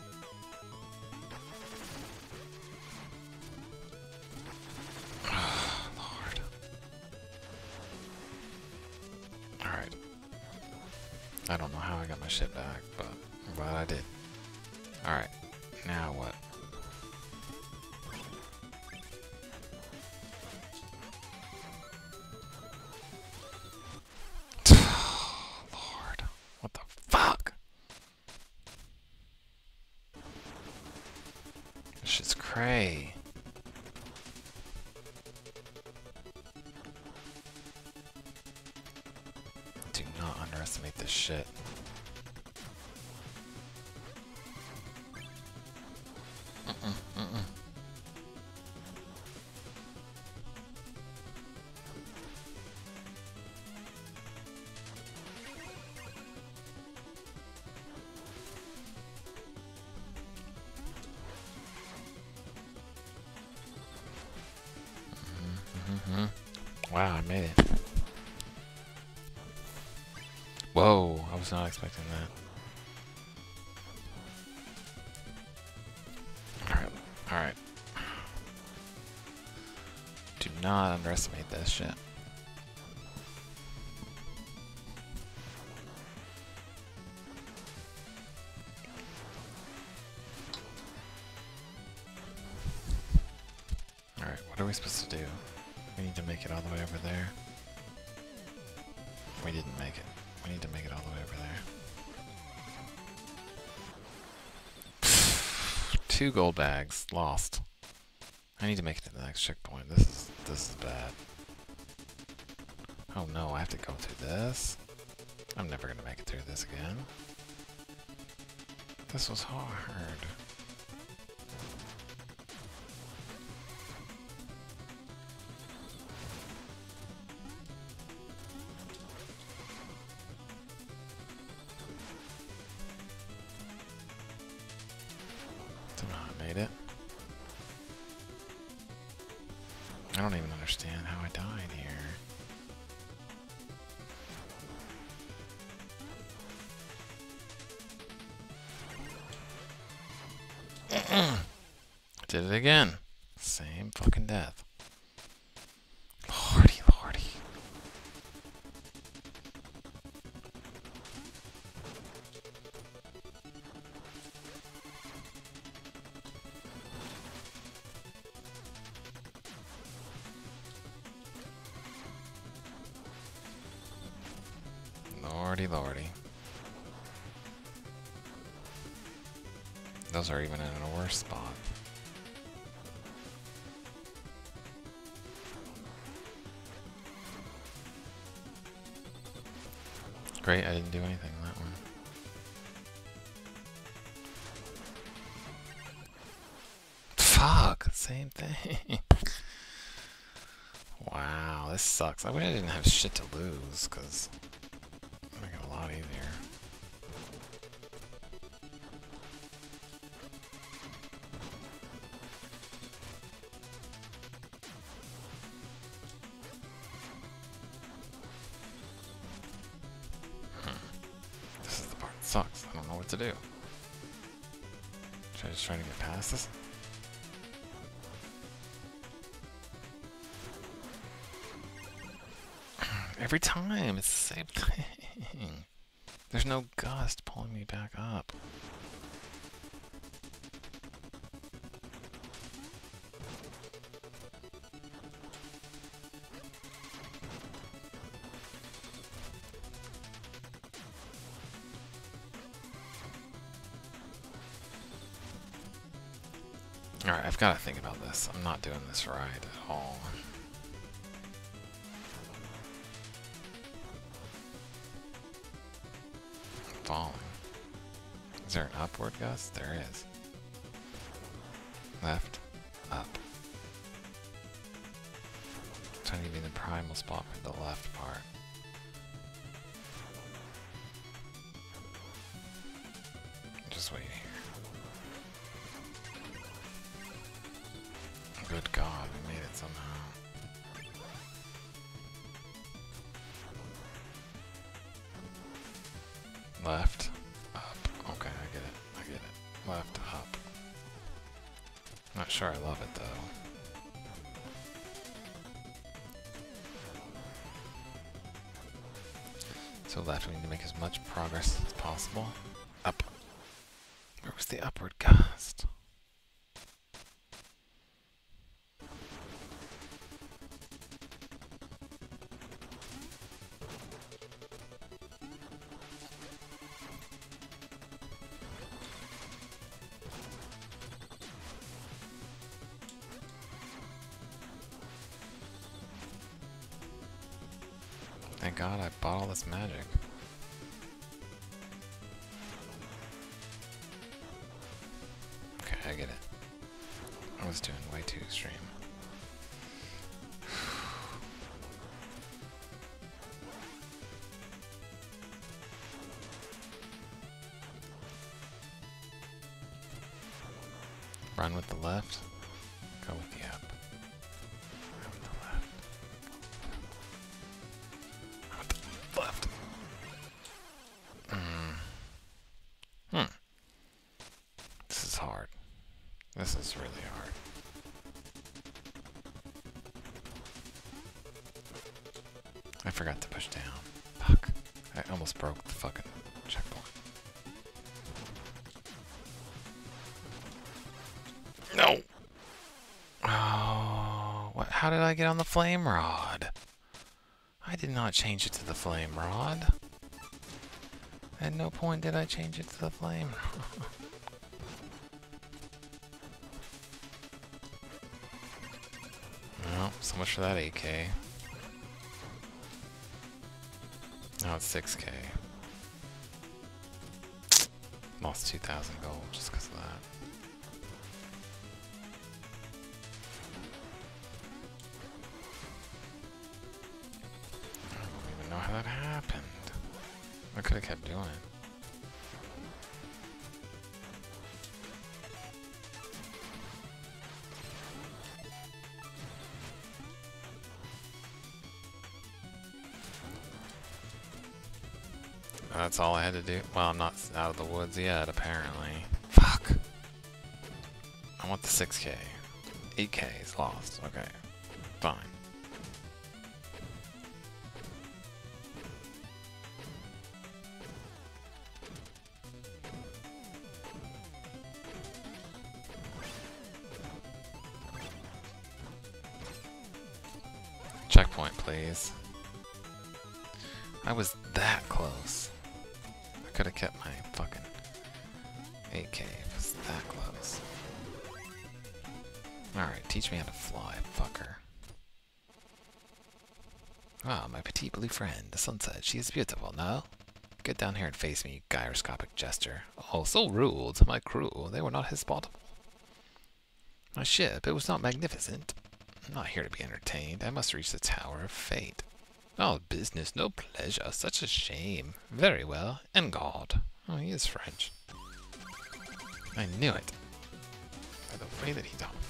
Speaker 1: Oh, Lord. Alright. I don't know how I got my shit back, but I'm glad I did. Alright. Now what? Lord. What the fuck? This shit's cray. Do not underestimate this shit. Wow, I made it. Whoa, I was not expecting that. Alright, alright. Do not underestimate this shit. Alright, what are we supposed to do? We need to make it all the way over there. We didn't make it. We need to make it all the way over there. 2 gold bags. Lost. I need to make it to the next checkpoint. This is bad. Oh no, I have to go through this? I'm never gonna make it through this again. This was hard. Made it. I don't even understand how I died here. Did it again. Same fucking death. Lordy, lordy. Lordy, lordy. Those are even in a worse spot. Great, I didn't do anything on that one. Fuck, same thing. Wow, this sucks. I wish I didn't have shit to lose, because it'd make it a lot easier. This is the part that sucks. I don't know what to do. Should I just try to get past this? Every time, it's the same thing. There's no gust pulling me back up. Alright, I've got to think about this. I'm not doing this right at all. Falling. Is there an upward gust? There is. Left, up. finding the primal spot for the left part. Just wait here. Good God, we made it somehow. Left, up. Okay, I get it. I get it. Left, up. Not sure I love it though. So left, we need to make as much progress as possible. Up. Where was the upward gust? Thank God I bought all this magic. Okay, I get it. I was doing way too extreme. Run with the left, go with the up. Run with the left. Run with the left. This is hard. This is really hard. I forgot to push down. Fuck. I almost broke the fucking checkpoint. No! Oh, what? How did I get on the flame rod? I did not change it to the flame rod. At no point did I change it to the flame. Well, so much for that 8K. Now it's 6K. Lost 2,000 gold just because of that. I don't even know how that happened. I could have kept doing it. That's all I had to do. Well, I'm not out of the woods yet, apparently. Fuck! I want the 6K. 8K is lost. Okay. Fine. Checkpoint, please. I was that close. I could have kept my fucking 8K. It was that close. Alright, teach me how to fly, fucker. Ah, my petite blue friend, the sunset. She is beautiful, no? Get down here and face me, you gyroscopic jester. Oh, so rude. My crew, they were not hospitable. My ship, it was not magnificent. I'm not here to be entertained. I must reach the Tower of Fate. Oh, business, no pleasure. Such a shame. Very well. And God. Oh, he is French. I knew it. By the way that he talked.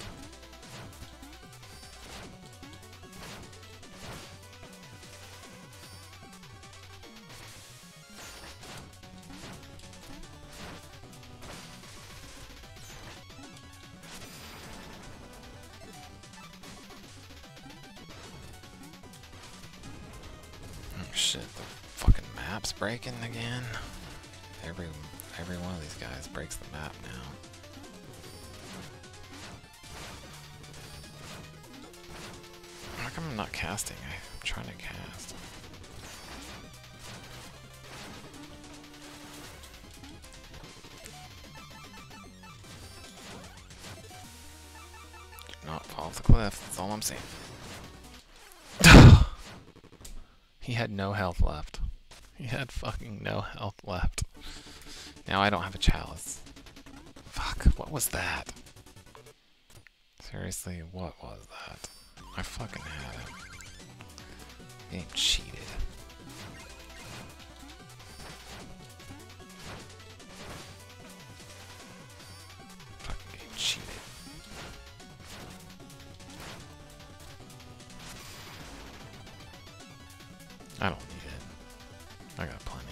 Speaker 1: Shit, the fucking map's breaking again. Every one of these guys breaks the map now. How come I'm not casting? I'm trying to cast. Do not fall off the cliff, that's all I'm saying. He had no health left. He had fucking no health left. Now I don't have a chalice. Fuck, what was that? Seriously, what was that? I fucking had it. Game cheated. Fucking game cheated. I don't need it. I got plenty.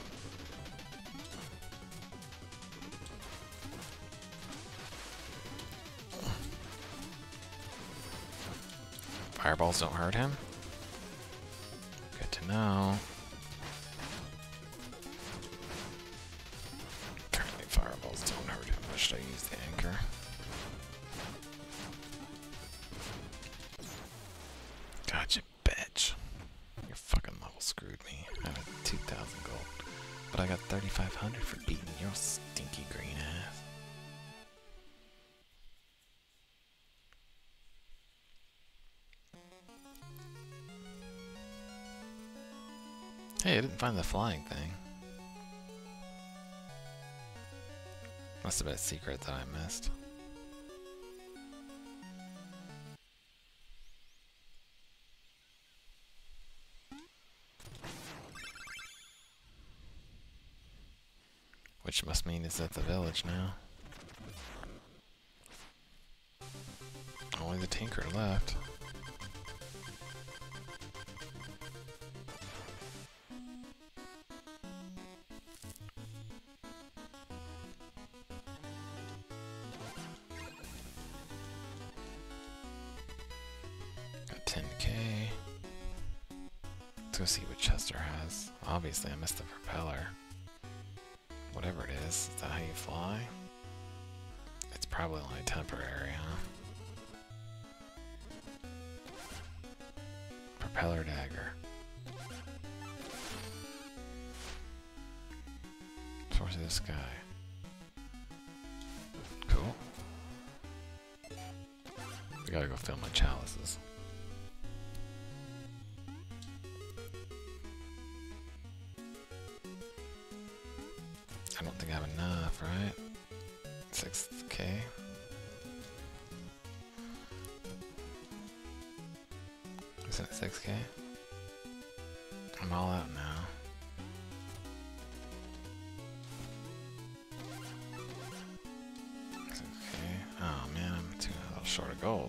Speaker 1: Fireballs don't hurt him? Good to know. Apparently fireballs don't hurt him. Why should I use the anchor? Gotcha, bitch. Your fucking level screwed me. I had 2,000 gold. But I got 3,500 for beating your stinky green ass. Hey, I didn't find the flying thing. Must have been a secret that I missed. Which must mean it's at the village now. Only the tinker left. Got 10k. Let's go see what Chester has. Obviously, I missed the propeller. Whatever it is that how you fly? It's probably only temporary, huh? Propeller dagger. Source of the sky. Cool. We gotta go fill my chalices. I don't think I have enough, right? 6k? Isn't it 6k? I'm all out now. It's okay. Oh man, I'm too a little short of gold.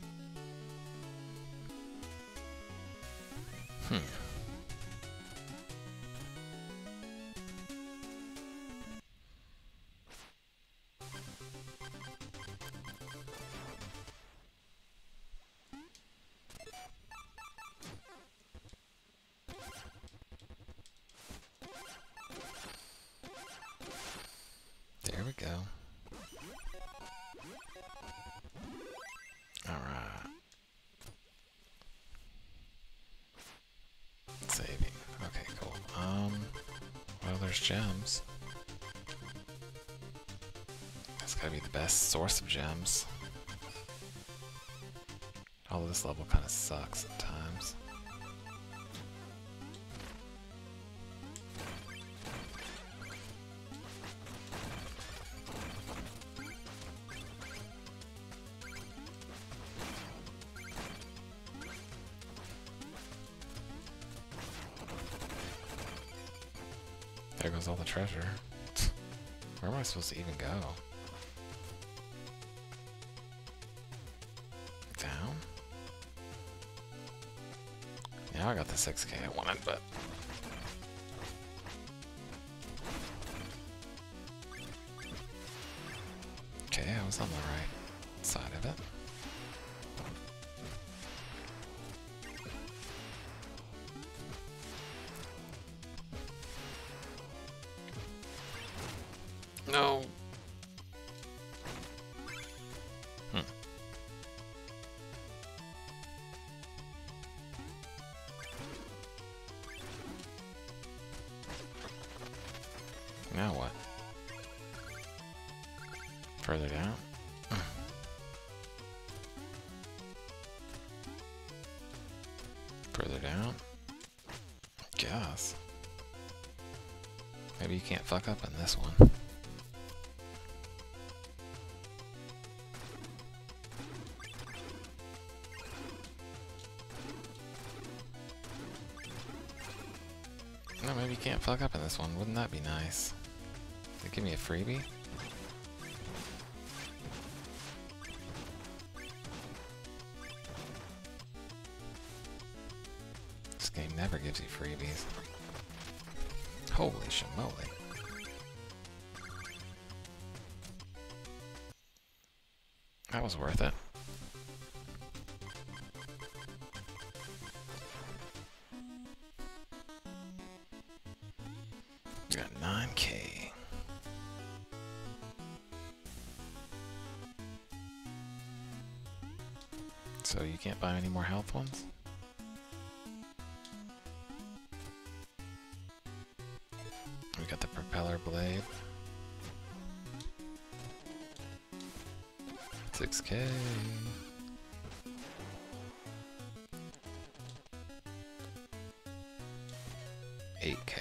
Speaker 1: There we go. Alright. Saving. Okay, cool. Well, there's gems. That's gotta be the best source of gems. Although this level kind of sucks at times. There goes all the treasure. Where am I supposed to even go? Down? Yeah, I got the 6k I wanted, but... Okay, I was on the right side of it. No. Now what? Further down? Further down? Guess. Maybe you can't fuck up in this one. can't fuck up in this one. Wouldn't that be nice? They give me a freebie? This game never gives you freebies. Holy shimoly. That was worth it. We got 9K. So you can't buy any more health ones? We got the propeller blade. 6K. $8K.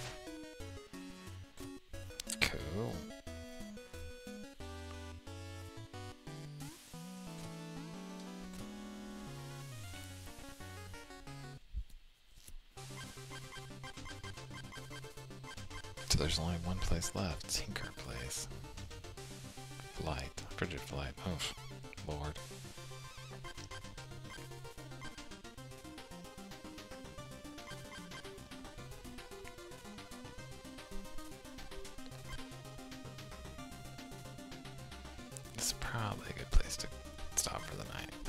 Speaker 1: Cool. So there's only one place left. Tinker Place. Flight. Frigid flight. Oh, Lord. This is probably a good place to stop for the night.